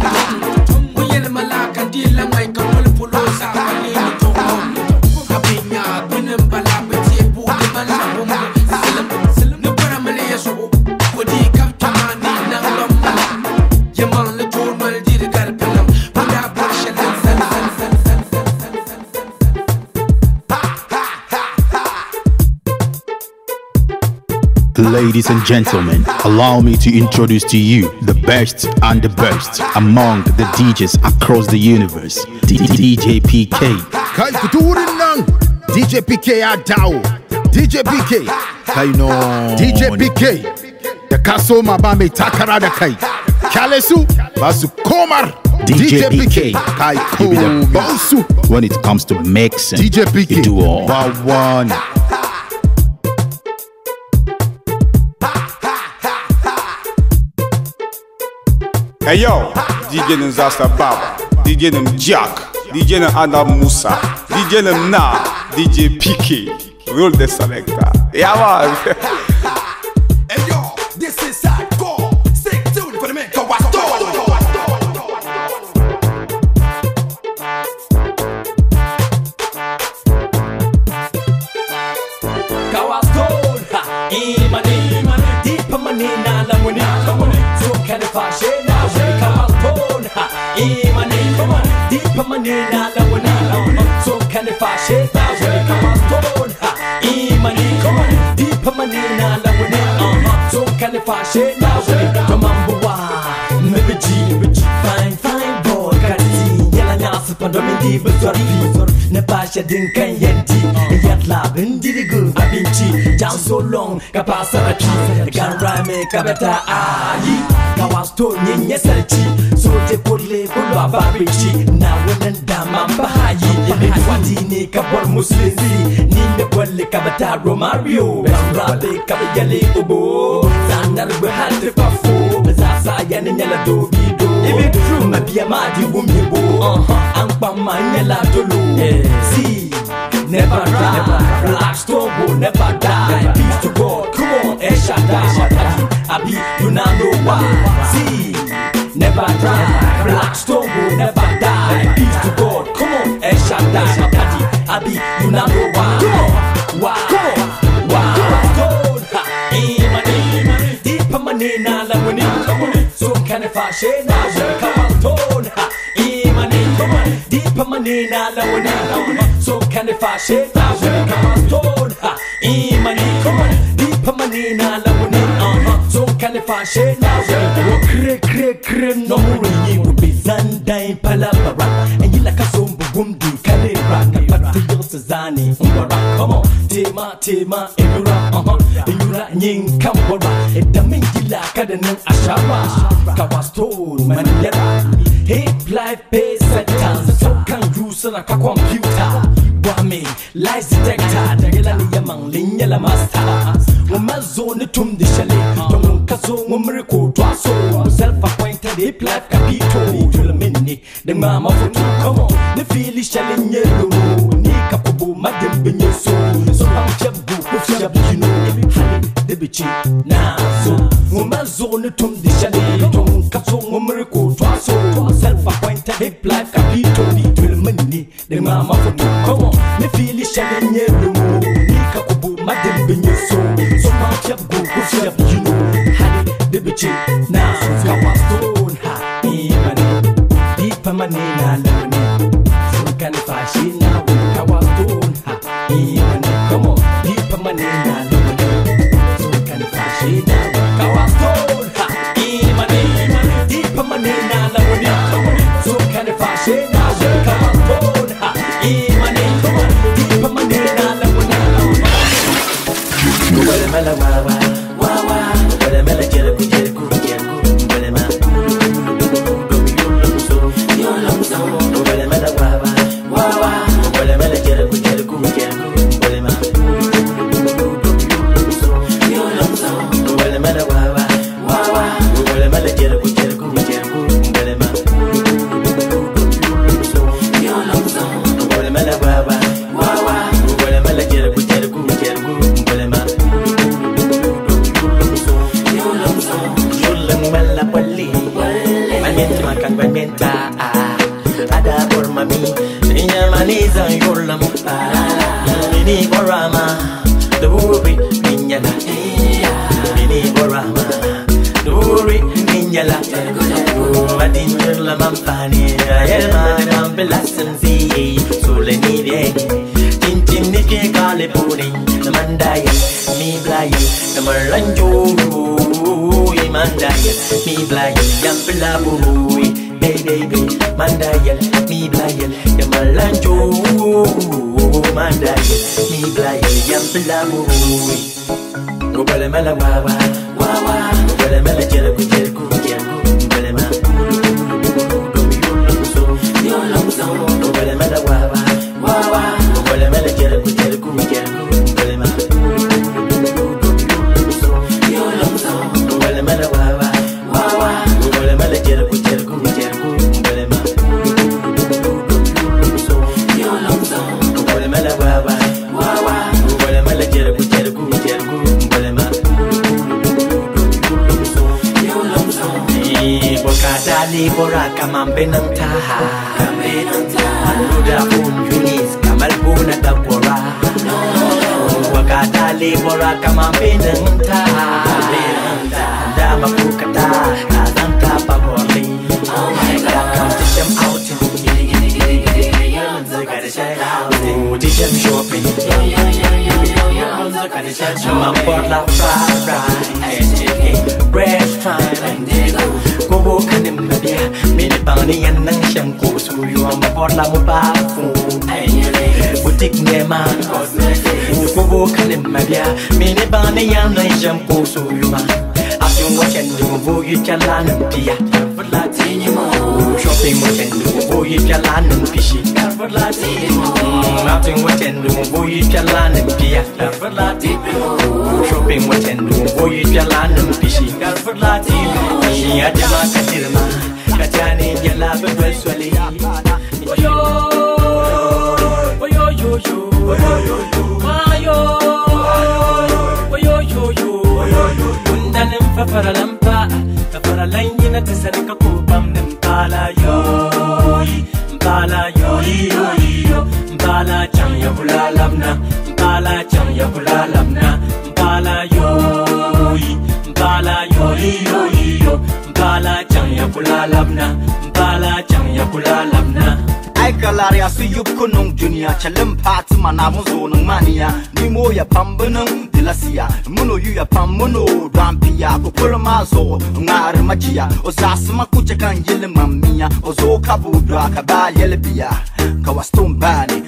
S16: la mai ka wal polo sa wali to abinya kunin bala bace bu de bala bu salam
S6: Ladies and gentlemen, allow me to introduce to you the best and the best among the D Js across the universe. D J P K.
S3: Kai kuturin nang D J P K Adao. D J P K. Kai no. D J P K. Da kaso ma ba mai takara da kai. Kyale su ba su komar.
S6: D J P K.
S3: Kai
S6: You be the boss when it comes to mixing.
S3: D J P K.
S6: You do all.
S3: Ba one.
S1: Hey yo, D J nem Zasta Baba, D J nem Jack, D J nem Adam Musa, D J nem Na, D J P K, roll the selector. Yeah man.
S11: Hey yo, this is hardcore. Stay tuned for the man called Wasto.
S7: Kawastol, ha, imani, deep money, na la money, so can if I share now, Kawastol, ha, imani, deep money, na la money, so can if I share now, Kawastol, ha, imani, deep money, na la money, so can if I share now, Kamamba, maybe G, fine, fine boy, can see, yellow nails upon the midi, but sorry, Nepasha didn't can yeti, and yet lab and did it good. I've been cheap, down so long, Capasa, can rhyme, Cabata, ah, now I was told me, yes, I cheat. So they put label of Babichi, now when and damn, I'm behind you. Watini, Cabor Muslim, Nina Welle Cabata, Romario, Rabe, Caballale, Obo, Zanar, we had the Pafo, Zasa, and Yella do, if it's true, my Piamadi, Wumbo, and Pamanyella Dolo. See, never die. Black stone will never die. Peace to God, come on, Eshadai. Abi, you now know why. See, never die. Black stone will never die. Peace to God, come on, Eshadai. Abi, you now know why. Come on, why? Come on, why? Stone, ha, imani, deep money, na la money. So can if I share now, come on, stone, ha, imani, come on, deep money, na la money. So can if I share now, come on, stone, ha, imani, come on, deep money, na la money. So can if I share now, cre cre cre no more you be Zandai palabra, and you like a zombo boom di calera, but the Yosazani, umbara, come on, tema tema, emura, uh huh, emura ning kambora, et the mingila cadenan ashara, Kawasto, manera, hate life pays sentence, so can use like a computer. Wame, lies detector, the Yelani Yamang, Linyala Master, Wamazone tum the chalet, Tom Kazo, Mumrico, Twaso, self appointed, hip life capito, Julamini, the mama for two, come on, the Philly shelling yellow, Nika Pobo, Madam Benyoso, so I'm Chabu, Chabu, you know, Honey, the bitchy, now, so Wamazone tum the chalet, Tom Kazo, Mumrico, Twaso, self appointed, hip life capito, Julamini, the mama for two, come on. Me feel it shining yellow. Nika kubu madam benyoso. So much of go push up, you know. Had it the bitchy now. Kawastone ha imani. Deep money na lemon. So can if I see now. Kawastone ha imani. Come on, deep money na lemon. So can if I see now. Kawastone ha imani. Deep money na lemon. So can if I see now. Kawastone ha imani. Mela wawa, wawa, wala mela jere ku jere ku jere ku, wala ma. Yola muso, wala mela wawa, wawa, wala mela jere ku jere ku jere ku, wala ma. Yola muso, wala mela wawa, wawa, wala mela jere ku jere ku jere ku, wala ma. Yola muso, wala mela wawa, wawa, wala mela jere ku jere ku jere ku, wala ma. Ada por mami, niña maniza yolam, nini borama, the worry niña la, nini borama, the worry niña la, madin yolam ampani, ayelma mambelasem zi, sole nide, chin chin nike kale puri, mandaya, mi blaya. Namalanjo, Mandaya, me blind, yam pelaboy, baby, Mandaya, me blind, Namalanjo, Mandaya, me blind, yam pelaboy. Go Balamala Wawa, Wawa, Balamala Jericho, Jericho, Jericho, Balama, Go Balamala Wawa, Wawa, Balamala Jericho, Jericho, Jericho, Balama. Dali bora kamam benang taha, benang taha. Luda pun Yunis kamal pun ada bora. Waka dali bora kamam benang taha, benang taha. Dama ku kata, kadang kapa bori. Oh my God, come teach them out. Teach them shopping. Mamborla fried rice, restaurant and Go kanim mabia, mini bani and nang shanko, so you are my porla mubafu. Boutique Neman, Go kanim mabia, mini bani and nang shanko, so you are. After watching the movie, you can learn and pia. Shopping watching the movie, you can learn and fishy. After watching the movie, you can learn and pia. Shopping watching the movie, you can learn and fishy. Ya jama katirma katani jala bedwali oyo oyo yo yo oyo yo yo ayo oyo yo yo oyo yo undanem fafara lampa fafara lainina tsarika kubam nempala yo mpala yo yo yo mpala cham ya bulalamna mpala cham ya bulalamna mpala yo mpala yo yo yo Mbala chang ya kulalabna, mbala chang ya kulalabna.
S13: Ai kalari asu yup kunung dunia chalim pat mana muzo nung mania nimo ya pambenung dilasia muno yu ya pamuno rampia ko kulmazo ngar machia osas makuche kan yele mamia ozo kabudra kaba yele bia kawastombani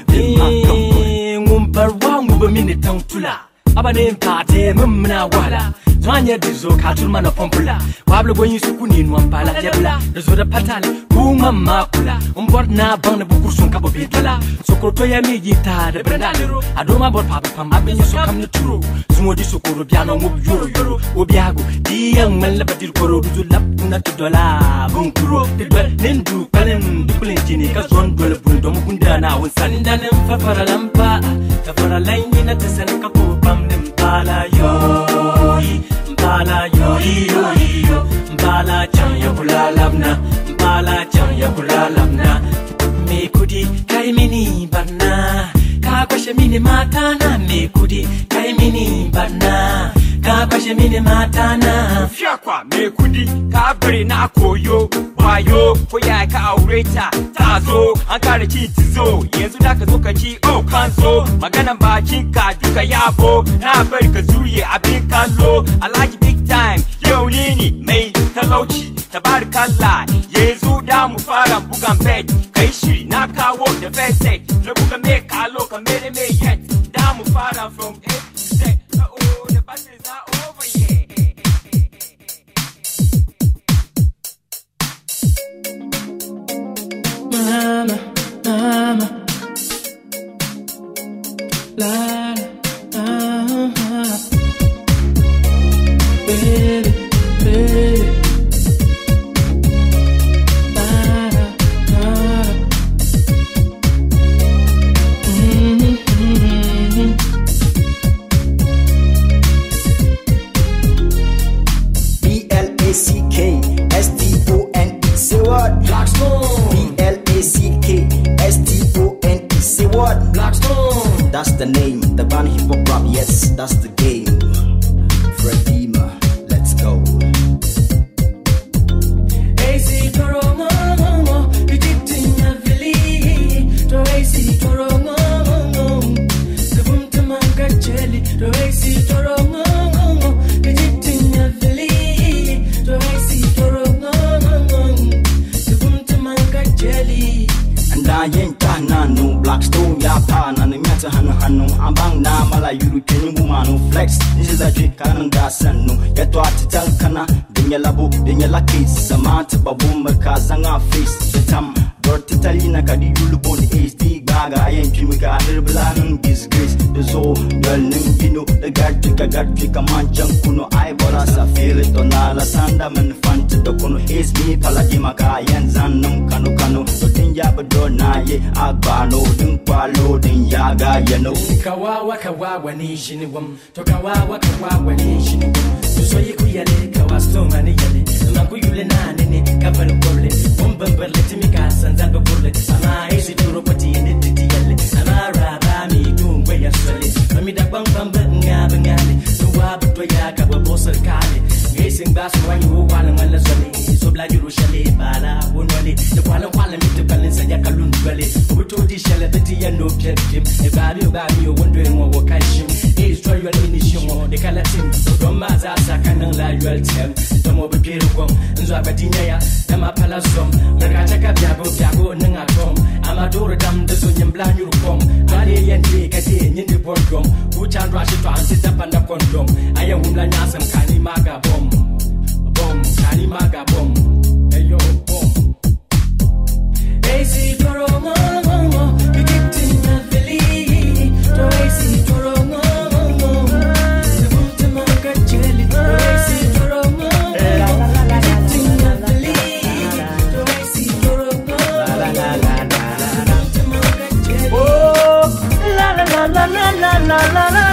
S7: ngumbar wangu bemine tangtula abane mpate mumna wala Zwanya dizo katul na pompula Wabla gwenye sukuni nwampala jebla Rezoda patale kuma makula Umbord na bang na bukursun kabo bitala Sokoro ya mi gita de brandalero Adoma bord papa pam abenye so kam na turo Sumo di sokoro biano ngub yoro yoro Obiago di yang man laba dir koro Duzu lap kuna tudola Bunkuro Tidwel nindu kalem Dupulin jini ka zon dole bundo Mukunda na wansan Indanem fafara lampa Fafara laini na tesane ka kubam Nimpala yo Mbala yo yo yo Mbala cham ya kulalabna Mbala cham ya kulalabna Me kudi kai mini barna Ka kwashe mini matana Me kudi kai mini barna Ka kwashe mini matana
S11: Fiakwa me kudi ka bari na koyo Wayo ko ya ka aureta ta zo an kare ki tizo yanzu da ka zo ka ci oh kan zo maganan bakin ka duka yabo na bari ka zuye abin kallo alhaji big time yau ne ni mai talauci tabarakallah yanzu da mu fara bugan bed kai shiri na kawo da first set na buga me kalo ka mere me yet da mu fara from A to Z oh the battle is not over yet.
S7: Mama, mama, la la, uh-huh. Baby, baby, la la, la. Mm-hmm, mm-hmm.
S13: B L A C K S T O N E say what? Blackstone. B L A C K S T O N E say what? Blackstone. That's the name, the band hip hop rap, yes, that's the game. Fredima, let's go.
S7: A C Torongo, you did in your village. To A C Torongo, the boom to Manga Jelly. To A C Torongo,
S13: nanu Blackstone ya pa na ne miata hanu hanu Abang na mala yuru kenyu bumanu Flex njiza jwi kanan gasanu Yeto atital kana Dinya labu, dinya lakis Samanta babumba kazanga face Sitam Dortitalina kadi yulu boni H D gaga Ayen kimi ka anirbilanun disgrace Dozo Girl ningino The gadri ka gadri ka manjang kuno Ay bora sa feel it Tonala sanda man fanta Dokono H me paladima ka Ayen zanum kano kano Dotinja bado na ye Agbano Dinkwalo dinyaga yano
S2: Kawawa kawawa ni shiniwam Tokawawa kawawa ni shiniwam Tuso yiku yale kawastonga ni yale Mangu yule na nene kapal kole Bombamber letimika sanzalba kole Ama isi turo pati nititi yale Ama raba mi gungwe ya sole Mami da bang bamba nga bangale Nuwa buto ya kawa bosar kale Ngesing basu wanyu wala ngala sole Sobla juru shale bala wonwale Nekwala wala mito balensa ya kalun dwale Ubuto di shale beti ya no pet kim Ebari obari yo wondwe mwa wakashim Is try your initial de kalatim From Mazasa kanang la yuel tem Tomo bepiro kwam Nzo abadinya ya Nama palasom Merkata ka biago biago nanga tom Amadoro dam deso nyembla nyuru kom Bale yente kate nyindi bondom Uchan rashi to antita panda kondom Aya humla nyasam kani maga bom Bom kani maga bom Eyo bom Hey si toro mo mo mo Bigiti na vili To hey si toro mo
S9: La la la la la la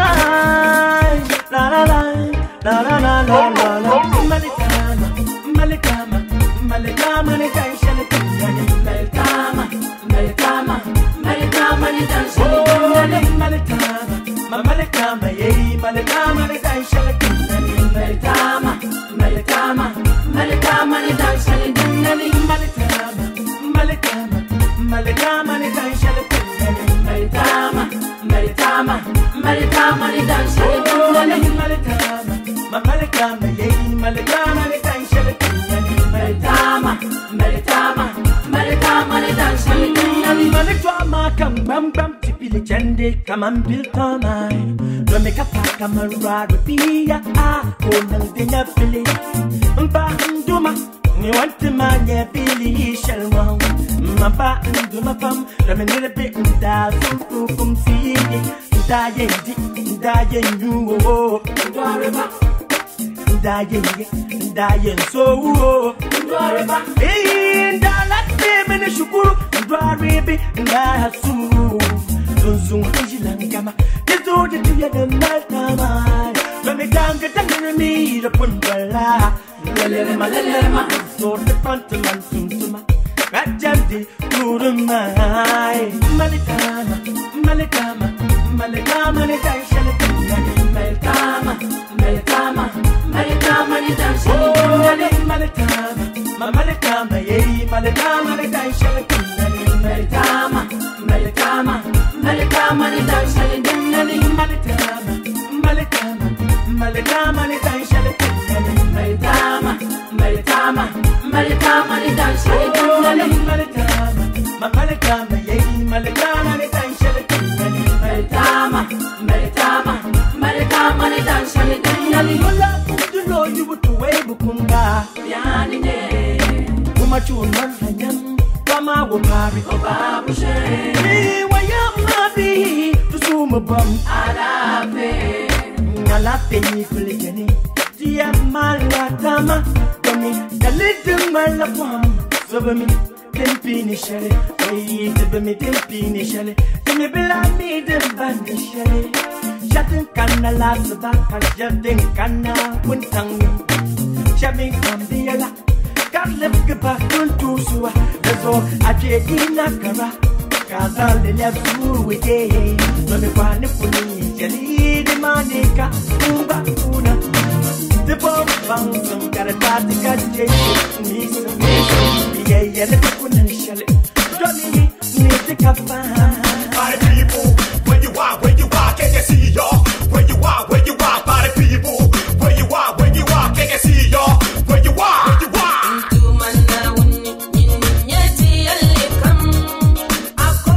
S9: la la la la la la la la Malikama, Malikama, Malikama ni taisha ni tuzani Malikama, Malikama, Malikama ni taisha ni tuzani Malikama, Malikama, yei Malikama ni taisha ni tuzani Malikama, Malikama, Malikama ni taisha ni tuzani Malikama, Malikama, Malikama ni taisha ni tuzani Malikama, Malikama, Malikama ni taisha ni tuzani Malikama, Malikama, yei Malikama ni taisha ni tuzani Malikama, Malikama, Malikama ni taisha ni tuzani Malikama kam bam bam tipili chande kamam biltamai Dome kapaka marara pia a konang dinya pili Mpa nduma ni wanti manye pili shalwa Mpa nduma pam dome nirebe nda suku kumsi Nda yendi, nda yenyu o Ndwareba Nda yenge, nda yenso Ndwareba Eyi nda lakse mene shukuru Ndwarebe nda hasu Zunzung hanjilangama Tezo de tuya de maltama Dome ganga dangere mi da punwala Lelema, lelema So de pantaman suntuma Rajandi kurumai Malikama, Malikama Malikama ni taisha ni tuzani Malikama, Malikama, Malikama ni taisha ni tuzani Malikama, Malikama, yei Malikama ni taisha ni tuzani Malikama, Malikama, Malikama ni taisha ni tuzani Malikama, Malikama, Malikama ni taisha ni tuzani Malikama, Malikama, Malikama ni taisha ni tuzani Malikama, Malikama, yei Malikama ni taisha ni tuzani Malikama, Malikama, Malikama ni taisha ni tuzani Mula kutulo yubutu webu kunga Biani ne Kumachunman hanyam Kama wapari Obabu she Ni wayamabi Tusuma bam Alape Alape ni kuligani Tia malatama Kami Dalidu malapam Sobami Tempini shale Wai tibami tempini shale Timi bila mi dimbani shale Shatin kana la sabaka Shatin kana wuntang Shamin kambiala Kalip kipa kuntusua Dazo aje inakara Kaza lele suwege Nome kwa nipuni Jali di manika Umba una The bomb bang Some kare pati kaje Nisa nisa Yeah yeah lepa kuna nishale Doni nisi kapa
S18: Party people Where you are, where you are Can you see y'all Where you are, where you are Party people Where you are, where you are Can you see y'all Where you are, where you are Intu mana wuni Nyeti yale kam Ako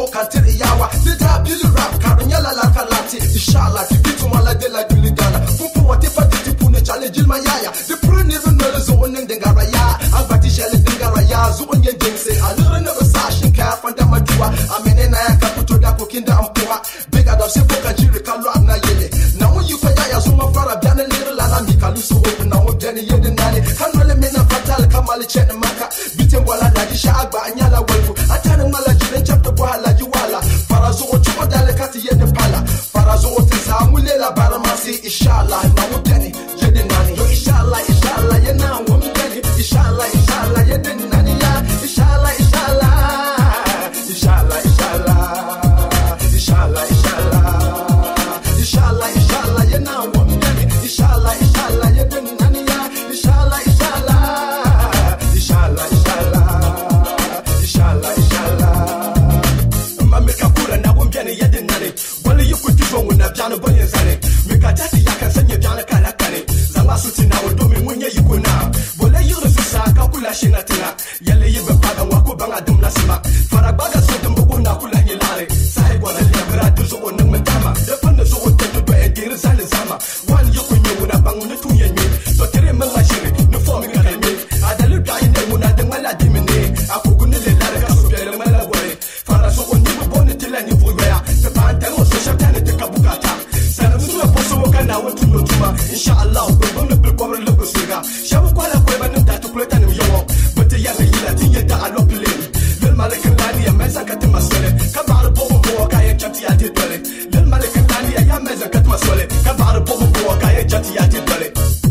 S5: mo kantir yawa dita bilu rap karun yala la kalati inshallah kitu mala de la gulidana fufu wate fati tipu ne challenge ilma yaya the pro never know the zone in dengara ya albati shele dengara ya zo on yen jengse alura ne basashin ka fanda madua amene na ya kaputo da kokinda ampoa bega da se foka jiri kalu amna yele na wo yu fa ya so ma fara biana lere la na mi kalu so open na wo deni yede nani kanole mena fatal kamali chene maka bitem wala na di shagba anyala walfu atana mala jire chapta bwala jiwala farazo o chuma dale kati yede pala farazo o tisa mulela baramasi inshallah na wo deni yede nani yo inshallah inshallah ye na wo deni inshallah inshallah yede nani ya inshallah inshallah inshallah inshallah inshallah inshallah inshallah inshallah ye na wo deni inshallah inshallah yede nani ya inshallah inshallah inshallah inshallah inshallah inshallah mami kakura na wo deni yede nani wala yuko tizo wona byana boye zane mika tati yakan sanya byana kala kale zanga suti na wodo mi munye yuko na bola yuro sisa kakula shina tina yale yibe paga wako banga dum na sima fara baga so dum bugo na kula nyilare sai bona lebra tuzo wona mtama de pande so wote to be edire sale zama wan yuko nyu na bangu ne tuye nyi so tere manga shire no formi kala mi adalu dai ne muna de mala dimine akugu ne le lare ka so bele mala bore fara so woni bo bonne tilani vuya te pante o so shatane te kabukata sana msura poso wakana watu no tuma inshallah bonne bil pobre le kusiga shabu kwala kweba nta tukuleta ni yo bete ya ne yila tinye da alopile lel malek ngani ya meza kat masole kabar bobo bo ka ya chati ya titole lel malek ngani ya meza kat masole kabar bobo bo ka ya chati ya titole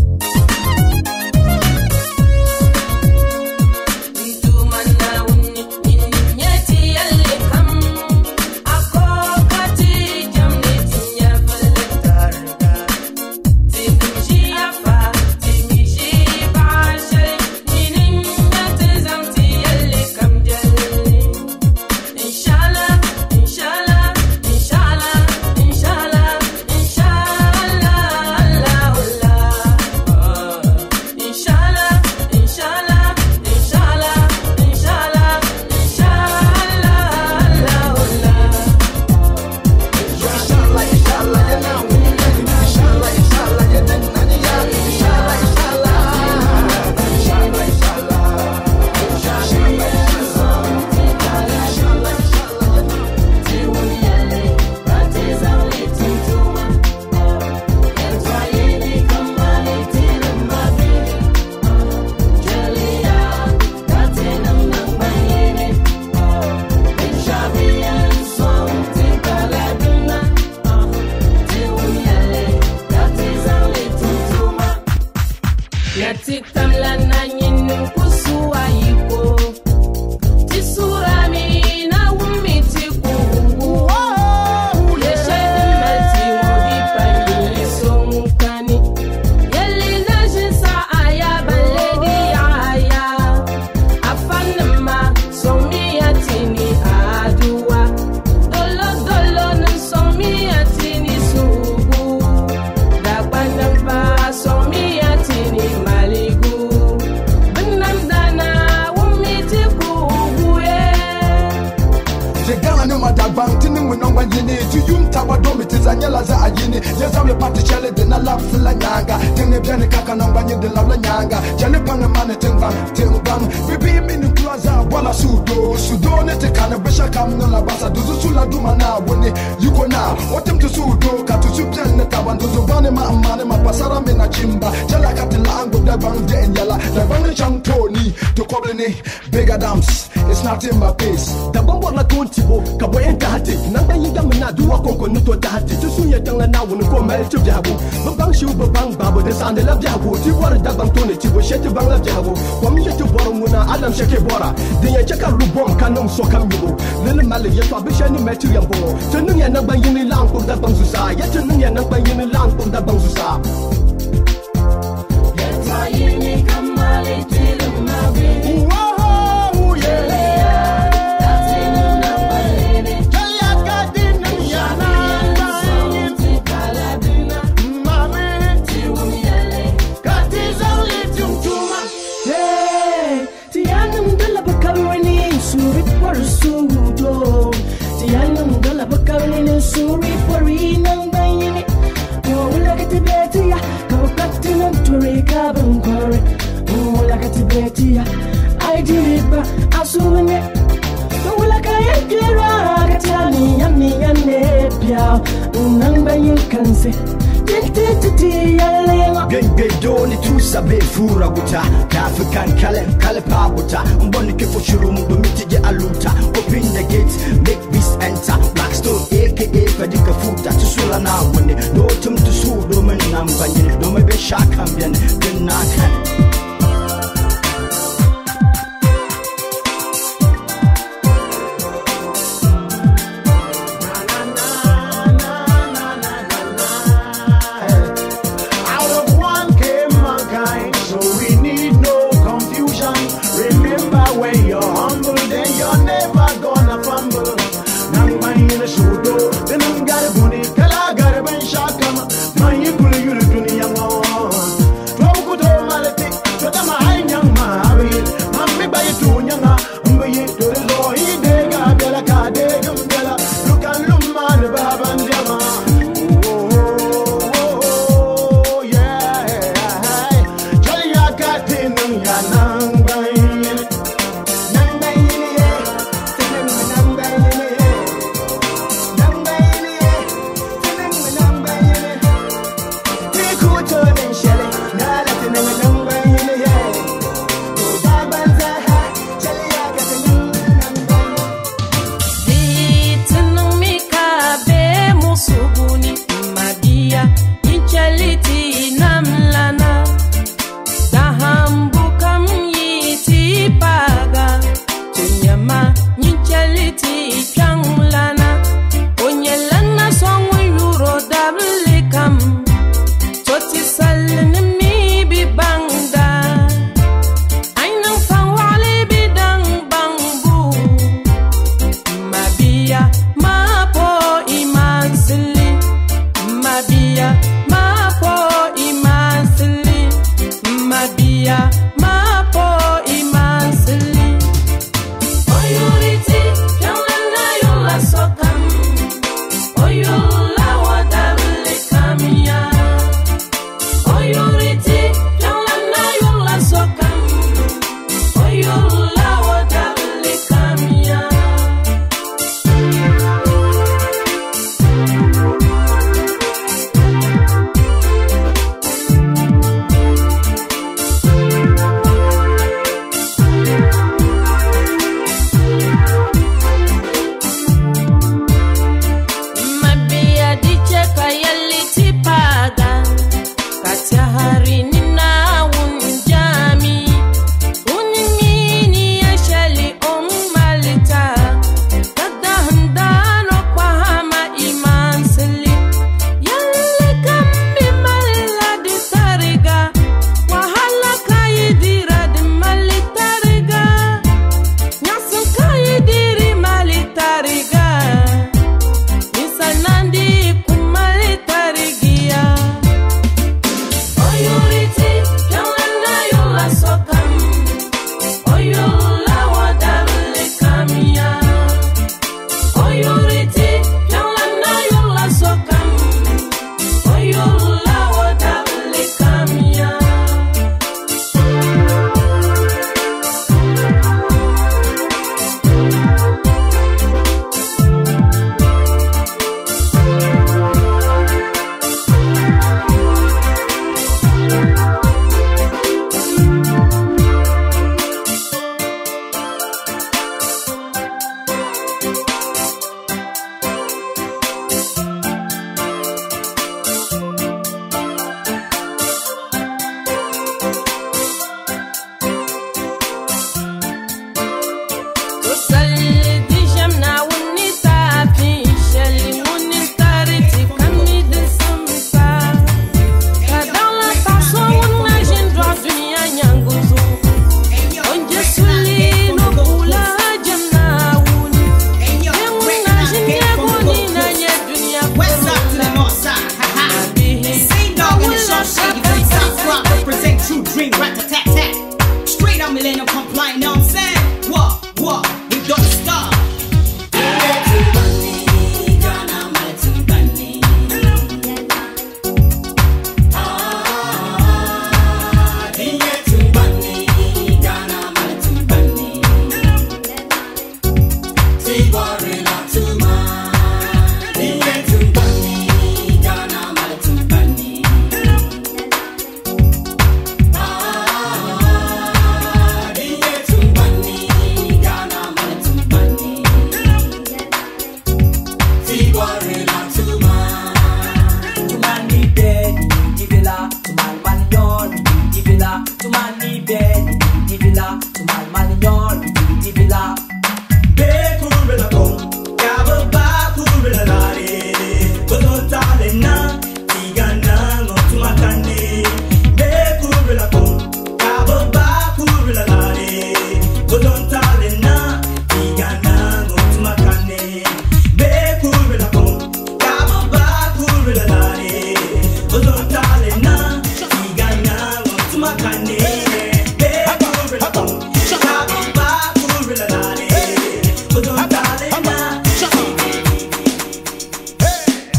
S5: It's not in my face. The bomb on la contibo, Cabo and Tahati, Nanga Yamana, do a conco nuto Tahati, to soon yet young now when you go melt to Jabu. The bank shoe, the bank babu, the sound of Jabu, you were a Dabantoni, Tibo, Shet Bang of Jabu, one minute to Boromuna, Adam Shake Bora, then you check a Rubom Canon so come you. Little Mali, yet Fabishani met you, Yambo, turning your number in the lamp of the Banzusa, yet turning your number in the lamp of the Banzusa. Yet I come Mali till my baby. kanse yentiti yalenga
S19: Genge doni tu sabe fura guta Kafe kan kale kale pa guta Mboni kifo shuru mdo mitije aluta Open the gates, make peace enter Blackstone aka Fadika Futa Tusula na wende No tum tusu Domen na mbanyene Dome be shaka mbiane Dena kane
S18: So we need no confusion. Remember when you're humble.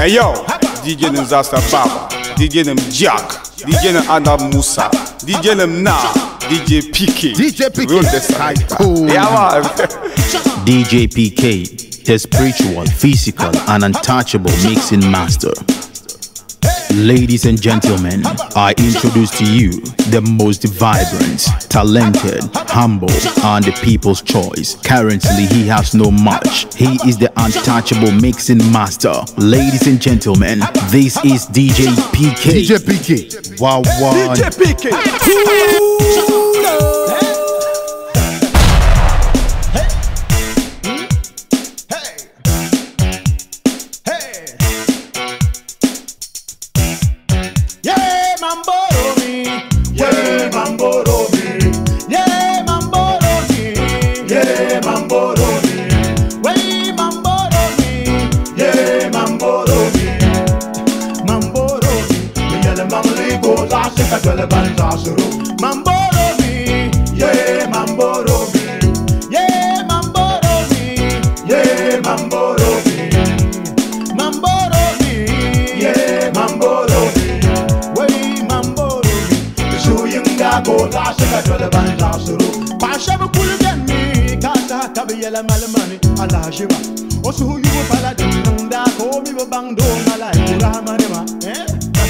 S1: Hey yo, D J them Zasta Baba, D J them Jack, D J them Adam Musa, D J them Na, D J P K,
S3: D J P K,
S1: Roll the selector. Yeah man.
S6: D J P K, the spiritual, physical, and untouchable mixing master. Ladies and gentlemen, I introduce to you the most vibrant, talented, humble, and the people's choice. Currently, he has no match. He is the untouchable mixing master. Ladies and gentlemen, this is D J P K.
S3: D J P K.
S6: Wow, wow.
S7: D J P K.
S18: Mamboro mi, yeah, mamboro mi, yeah, mamboro mi, yeah, mamboro mi, mamboro mi, yeah, mamboro mi, way mamboro mi, shuyinga go la shaka jole ban la suru, pasha bu kulu demi, kata kabiyela malamani, ala shiba, osu yu pala dunda ko mi bu bang do mala kurama ma, eh?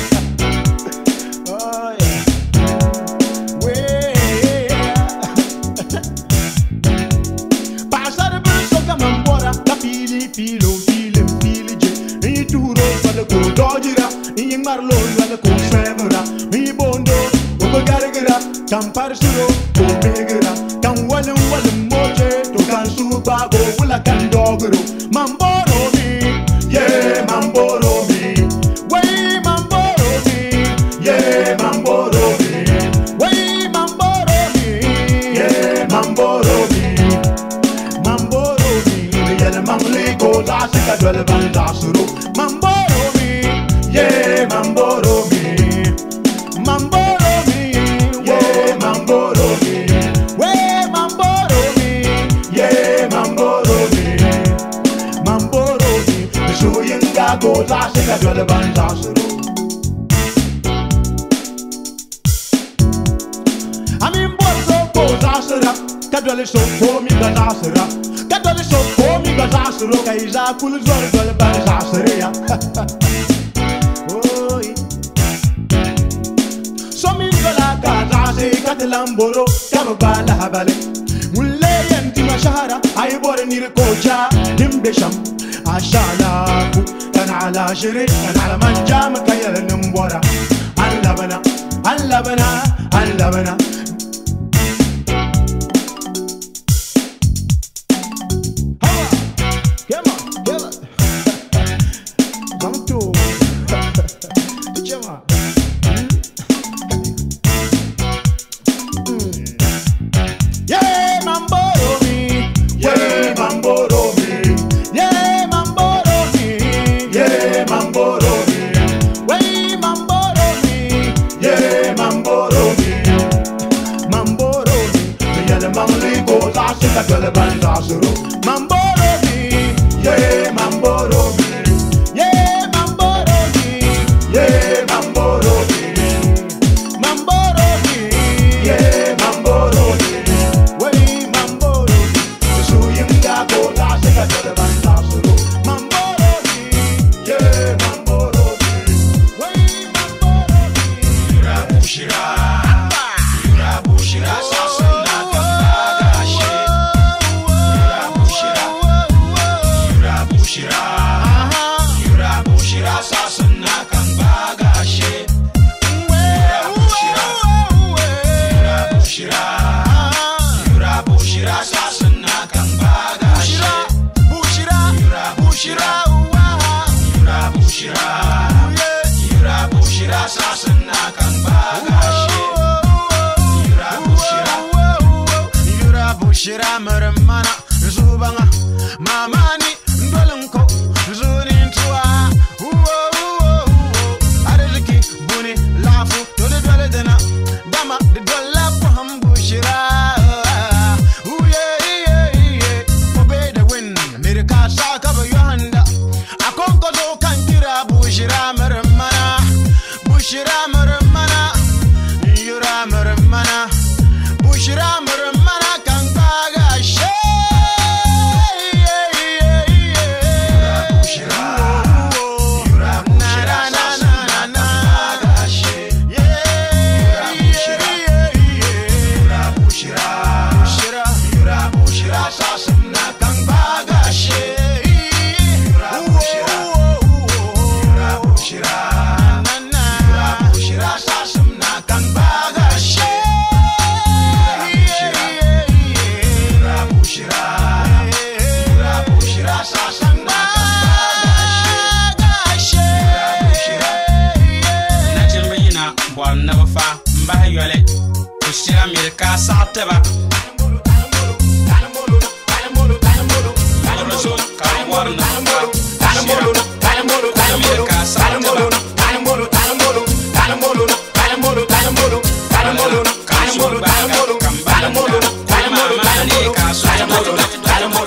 S18: Oh yeah. Filo, filo, filo, je. I turo wala ko dojira. I marlo wala ko semra. I bondo, ko garigara. Kam parsuro, ko megara. Kam wala wala moje. To kan suba go wala kan dogro. Mamboro mi, yeah, mamboro mi. Way mamboro mi, yeah, mamboro mi. Way mamboro mi, yeah, mamboro mi. Mamboro mi, yeah, mamboro. La shika dwele ban la suru. Mamboro mi, yeah, mamboro mi. Mamboro mi, yeah, mamboro mi. We mamboro mi, yeah, mamboro mi. Mamboro mi, shuyinga go la shika dwele ban la suru. Amin bozo go la sura, kadwele so ko mi ga la sura. Kadwele so ko mi ga la sura. Kaiza kul zor dwele ban la sura. Oi. So mi dola ka la se katlamboro kam bala habale. Mulle yanti mashahara ay bor ni ko ja dimbe sham. Ashala ku kan ala shiri kan ala man jam kayal numbora. Allah bana Allah bana Allah bana.
S20: Shira maramana zubanga mamani ndolonko zurin tuwa uwo uwo uwo arziki buni lafu dole dole dana dama de dola po hambu shira uye iye iye obe the win mirika saka ba yohanda akonko zo kan kira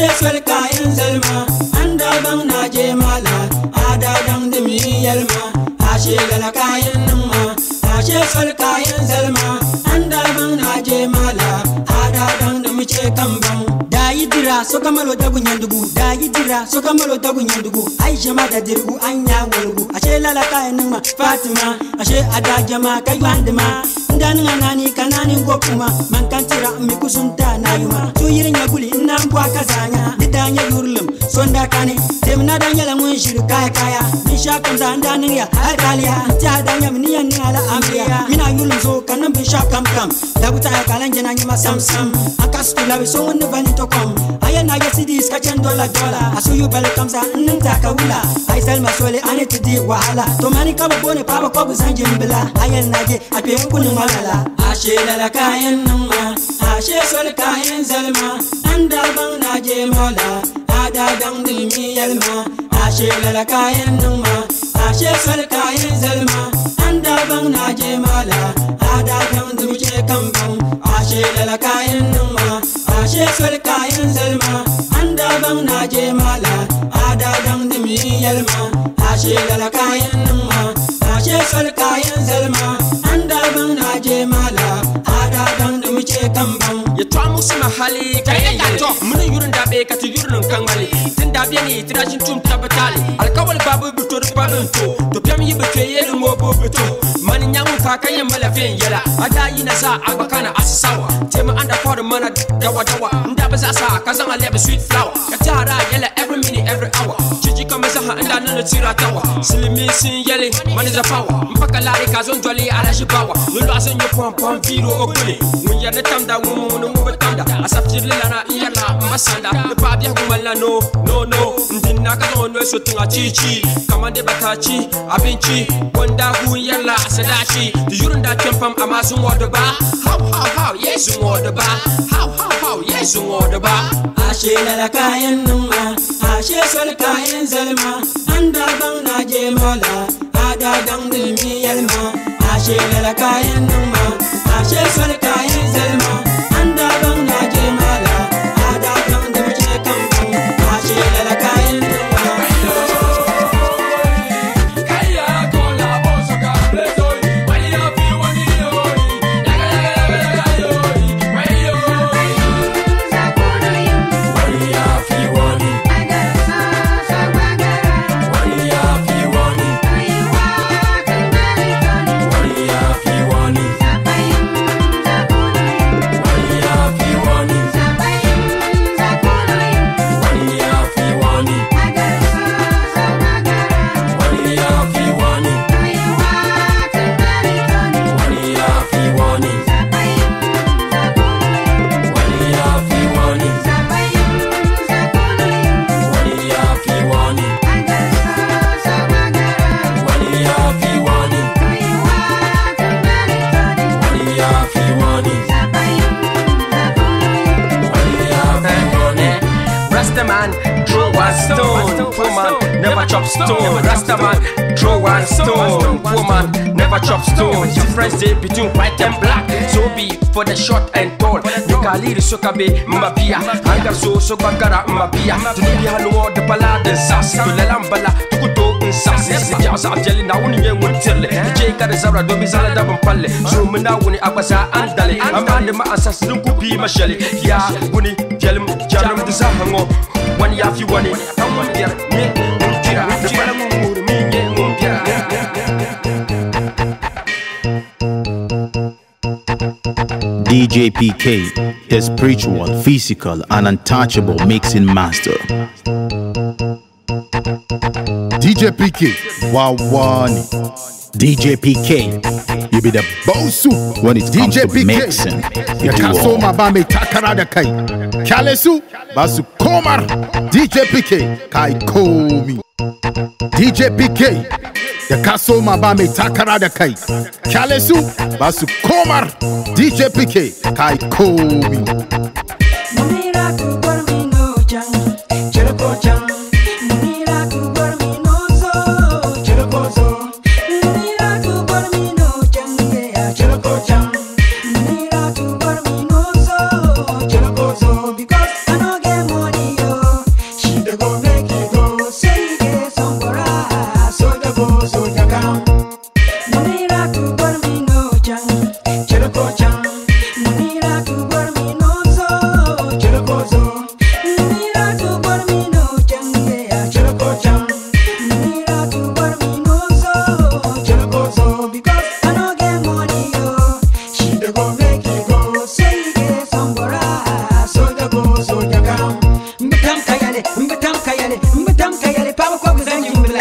S21: ashe swalka yin zalma anda bang na je mala ada dang de mi yalma ashe lala kayan nama ashe swalka yin zalma anda bang na je mala ada dang de mi che kambang dayi dira so kamalo dagu nyandugu dayi dira so kamalo dagu nyandugu aisha ma da dirgu anya walgu ashe lala kayan nama fatima ashe ada jama kai wandima ndani nani kanani ngokuma mankantira mi kusunta nayuma to yirin ya guli ina mbwa kazanya didanya yurlum sonda kane temna danya la mun shiru kaya kaya min shakam za ndani ya alkaliya ta danya min yan ala amriya mina yurlum so kanan bin shakam kam da buta ya kalan jana nyima sam sam akastu labi so wonni vani to kom aya na yesi dis ka chen dola dola asu yu bal kam za nin ta kawula ai salma sole ane tidi wahala to mani kaba bone papa ko buzanjin bila aya na ge ape kunin malala ashe lala kayan nama ashe sol kayan zalma anda bang na je mola ada dang dilmi yalma ashe lala kayan nama ashe sol kayan zalma anda bang na je mola ada dang dilmi je kambang ashe lala kayan nama ashe sol kayan zalma anda bang na je mola ada dang dilmi yalma ashe lala kayan nama ashe sol kayan zalma anda bang na je mala ada dang da muke kambang
S11: ya to musu mahali kai ya to mun yurun da be ka ti yurun kan mali tin da biya ni tirashin tum tabatali alkawal babu bito da babu to to pam yi bito yelin mo bo bito man nyamu ka kan ya malafin yala ada yi na za abakana asawa tema anda for mana dawa dawa nda ba za sa ka zan alebe sweet flower ka tara yala every minute every hour jiji kama za ha anda nan tira tawa silimi sin yele man is a power mpaka lari ka zon joli ala shibawa lulu asan yo pom pom viro okule mun ya ne tamda mun mun mun tamda asaftir lana yala masanda ne pa biya gumalla no no no ndinna ka zo no so tinga chichi kama de batachi abinci wanda hu yala asadashi the yurun da kempam amasun wada ba how how how yes wada ba how how how yes wada ba
S21: ashe lala kayan nama ashe sol kayan zalma anda bang na je mola ada dang dilmi yalma ashe lala kayan nama ashe sol kayan zalma anda bang na je mola ada dang dilmi je kambang ashe lala kayan nama
S11: never chop stone. Rasta man, throw one stone. Woman, never chop stone. Difference day between white and black. So be for the short and tall. Nikali sokabe mabia. Anga so so bagara mabia. Tunubi halo de balade sas. Tulelambala tukuto insas. Jaza abjeli na uni ye wunterle. J kare zabra do bizala da bampalle. So mena wuni akwasa andale. Amande ma asas nukupi mashele. Ya wuni jelim jalim dizahango. One ya fi wani. Amon biar ne.
S6: D J P K, the spiritual, physical, and untouchable mixing master.
S3: D J P K, Wawani.
S6: D J P K, you be the boss when it comes to mixing.
S3: You can so my bame takarada kai. Kalesu, basu komar. D J P K, kai komi. D J P K, the castle mabame takarada kai. Kalesu, basu komar. D J P K, kai komi.
S21: Munira tu gormi no jang, cheroko jang. Munira tu gormi no zo, cheroko zo. Munira tu gormi no jang, yeah, cheroko jang. Munira tu gormi no zo, cheroko zo. Because I no get money, yo.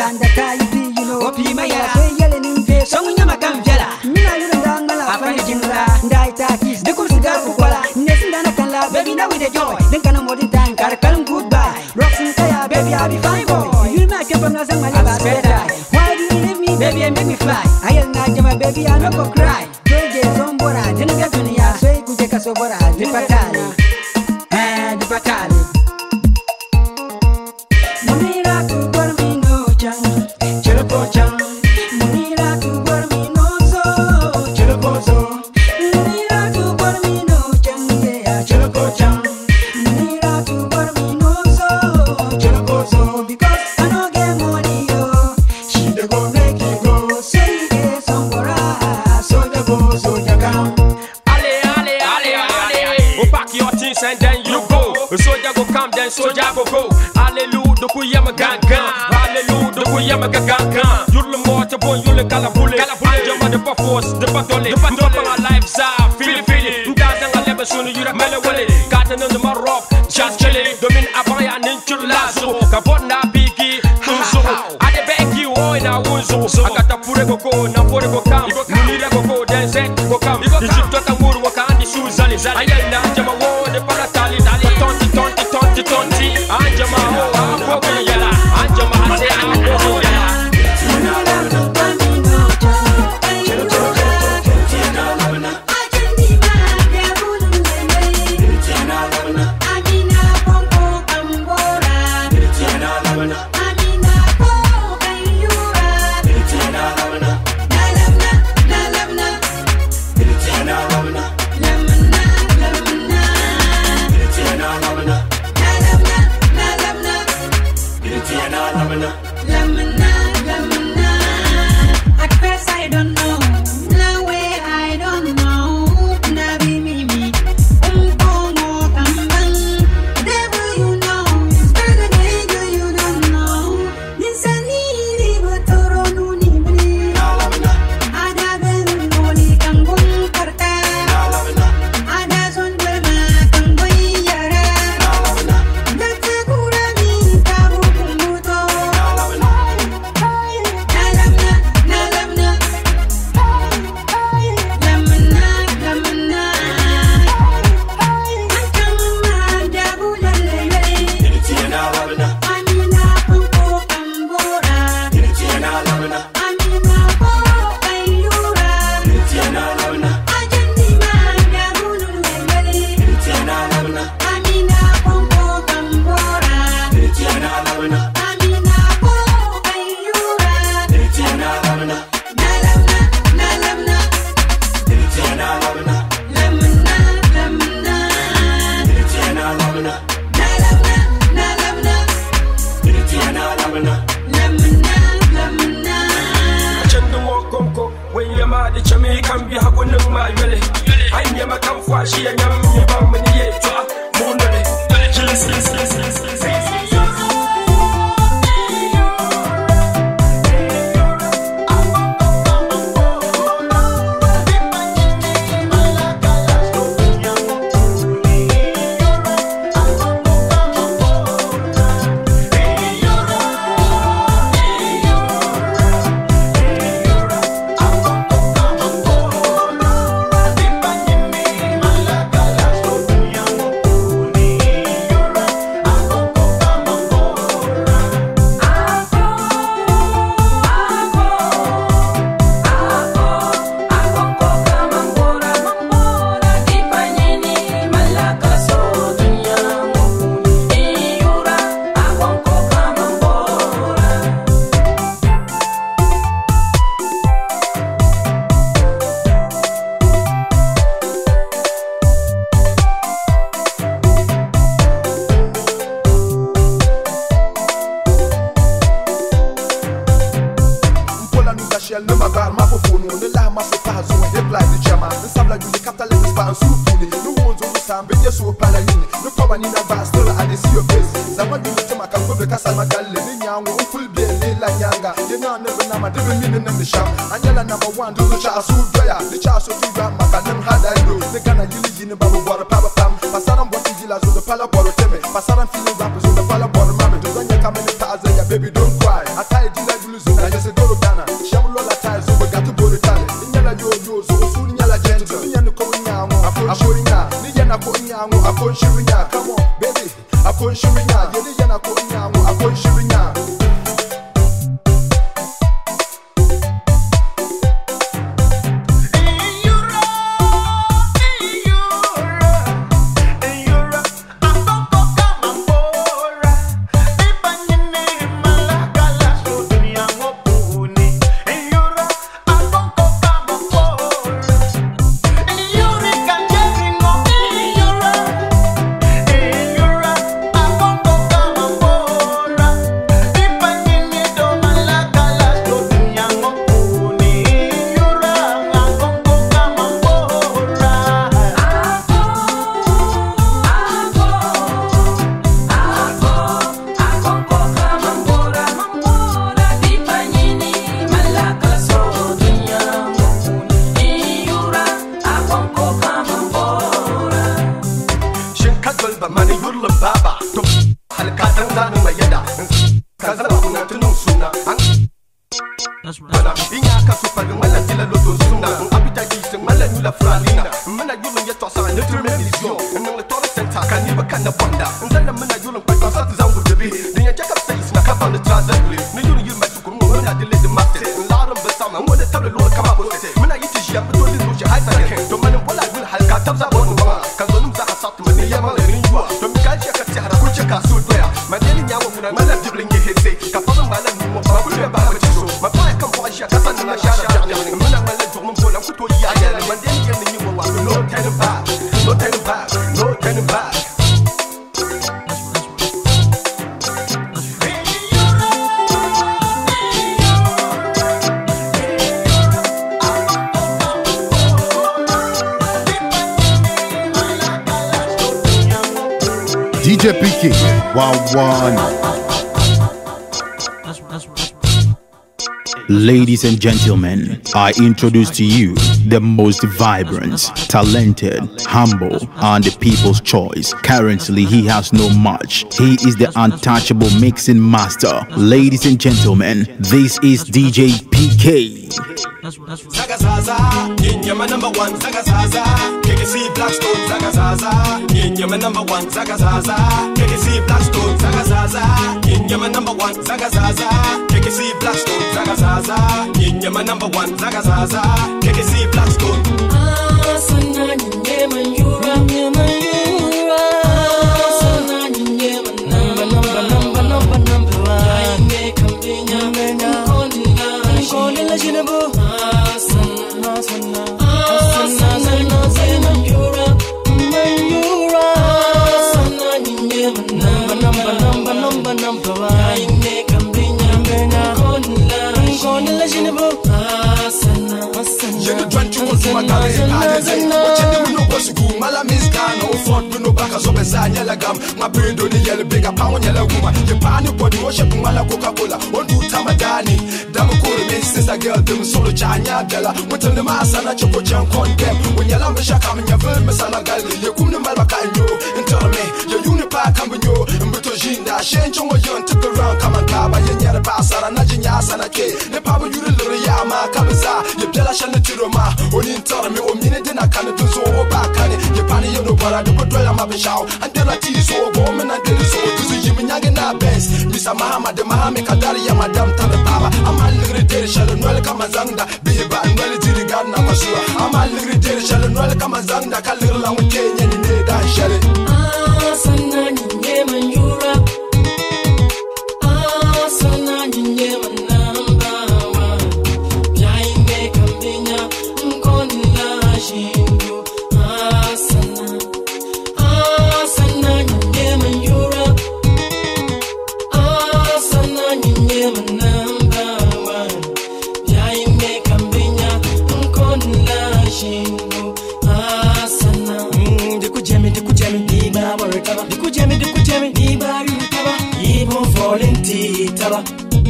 S22: and the kai bi you know
S21: Opi maya.
S22: so yele nin fe
S21: So munya magam jala.
S22: mina yuru da ngala
S21: Apa ni jinra.
S22: ndai ta kis de ko sugar ko kola nesinda na kan la baby now with the joy then kana modi time kar kalum goodbye rocks kaya baby I be fine boy you make up na sang mala better why do you leave me
S21: Baby and make me fly.
S22: ayel na jama baby I no go cry jeje zombora dinga dunia so ikuje kasobora dipatali
S21: Eh, di patali.
S22: munira tu dormi no chang
S21: Chelo po chang.
S22: munira tu dormi no so
S21: Chelo po so.
S22: munira tu dormi no chang yeah
S21: Chelo po chang.
S22: munira tu dormi no so
S21: Chelo po so.
S22: because I no get money yo she dey go make you go say you get sombora so
S21: Soja go, soja come.
S7: Ale, ale, ale, ale, ale. Go pack your things and then you go. A soldier go come, then soldier go go. Hallelujah, the kuyama gangan. Hallelujah, the kuyama gangan. You le morte bon, you le calabule. Anjama de pa force, de pa tole. Ndo pa nga life za, feel it, feel it. Ndaza nga lebe sunu, you da mele wale. Kata nende marok, just chile. Domin abang ya ninchur lazo. Kapot na bigi, unzo. Ade beki, oi na unzo. Akata pure go go, na pure go come. Munira go go, then set go come. Dijipto tamuru wakandi suzali. Ayay na anjama wo, de paratali. Tonti, tonti, tonti, tonti. Anjama wo, ako yala. Anjama ase, ako yala.
S22: At first I don't know, now way I don't know. Na be me me, umpongo kambang. Devil you know, it's better than you you don't know. Insani ni botoro nuni bri. Ada ben moli kanggung karta. Ada son berma kanggoy yara. Dati kura mi tabu kumuto. She a young me about many years to moon on it.
S18: shell no magar ma fofonu ne la ma so pa zo e play the chama ne sabla ju le capital le spa su funi no wonzo no sambe je so pala ni no ko bani na ba still I see your face zama ju le chama kan ko be kasal ma galle ni nyango o ful be le la nyanga de na ne be na ma de be ni ne ne sham anyala number one do the cha su doya the cha so tu ga ma kan hada do ne kana yili yini babu bor pa pa pam pasaram boti jila zo de pala bor teme pasaram fili rap zo de pala bor mame do zanya kamene ta azaya baby don't cry atai jila
S3: P K. Wawan.
S6: Ladies and gentlemen, I introduce to you the most vibrant, talented, humble, and the people's choice. Currently, he has no match. He is the untouchable mixing master. Ladies and gentlemen, this is D J P K.
S8: Zagazaza, Yinyama number one, Zagazaza, K K C Blackstone, Zagazaza, Yinyama number one, Zagazaza, K K C Blackstone, Zagazaza, Yinyama number one, Zagazaza, K K C Blackstone, Zagazaza, Yinyama number one, Zagazaza, K K C Blackstone. Ah, Sana, Yinyama Yura, Yinyama Yura, Sana, Yinyama number, number, number, number, number one. Yaine Kambinya, Mena, Kondina, Kondina, Jinabu. My brain don't yell big up on yellow woman. You pan your body wash up Mala Coca Cola. One do Tamadani. Damakura makes sister girl, them solo China Della. What on the mass and a choco junk on them. When you're Lambasha coming, your film Masala Gali, you couldn't Malakayo. And tell me, your unipa coming you. And Butojinda, Shen Chongo Yon took around Kamakaba, and Yara Pasa, and Najinya Sanake. The Papa Yama Kabaza, you tell us and the Tiroma. When you tell me, oh, minute and I can't do so back. You pan your brother, the Podwella Mabishao, and tell a tea so woman and tell you so. To see him in Yagana Bess, Miss Mahama, the Mahame Kadaria, Madame Talababa. I'm a little shall and welcome Azanga, Biba and well to the garden of Masua. I'm a little shall and welcome Azanga, Kalila, Kenyan in the Dan Shelley. Ah, Sana, Yemen, Europe. Ah, Sana, Yemen, number one. Yain make a vinya, Nkona, Shingo. Ah, Sana, Ah, Sana, Yemen, Europe. Ah, Sana, Yemen, number one. Yain make a vinya, Nkona, Shingo. Ah, Sana. Diku Jemmy, Diku Jemmy, Diba, Waritaba. Diku Jemmy, Diku Jemmy, Diba, Ritaba. Even falling Titaba.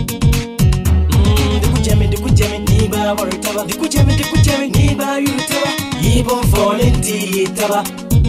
S8: Diku Jemmy, Diku Jemmy, Diba, Waritaba. Diku Jemmy, Diku Jemmy, Diba, Ritaba. Even falling Titaba.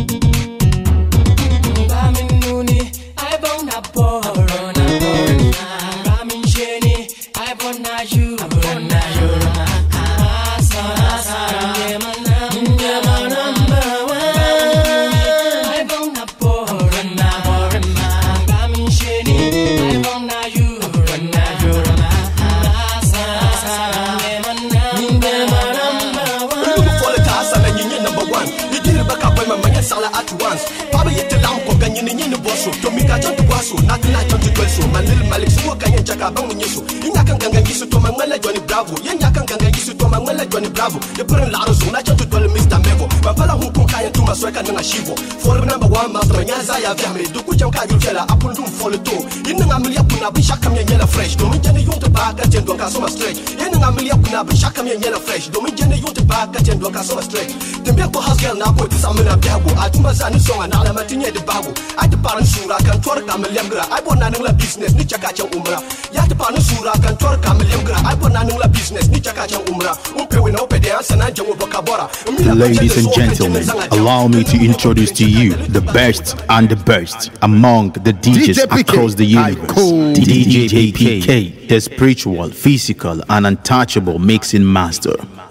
S8: Baminuni, I bound a borona. Ramin Sheni, I bound a you, Bona, Ah, Sana, Sana, Yemana, Yemana, number one. I bound a borona, Borona. Ramin Sheni, I bound a you, Bona, Ah, Sana, Sana, Yemana, Yemana, number one. Look for the cast and you number one. You did it back up when my man Sala at once. Papa yet the lamp of Ganyan in the boss, to me, I don't pass, not like to do so. My little Malik Smoke and Jacaba when you so. In Yakan Gangisu to Mangala Johnny Bravo, Yakan Gangisu to Mangala Johnny Bravo. The Puran Laros, not to tell Mister Mevo. Papa who put Kaya to Maswaka and Ashivo. For number one, Master Yazaya Vami, Dukujanka Yella, Apundum follow two. In the Amelia Puna, Bishakam Yella Fresh, Dominion Yunta Bag at Jendokasoma Straight. In the Amelia Puna, Bishakam Yella Fresh, Dominion Yunta Bag at Jendokasoma Straight. The Beko has girl now put some in a Biago, Atumasan song and Alamatina the Bago. I the Paransura can twerk Amelia, I want Nanula business, Nichakacha Umra. Yat the Paransura can twerk Amelia, I want Nanula business, Nichakacha Umra. Umpe with no pedants and Anjo Bocabora.
S6: Ladies and gentlemen, allow me to introduce to you the best and the best among the D Js across the universe. D J P K, the spiritual, physical, and untouchable mixing master.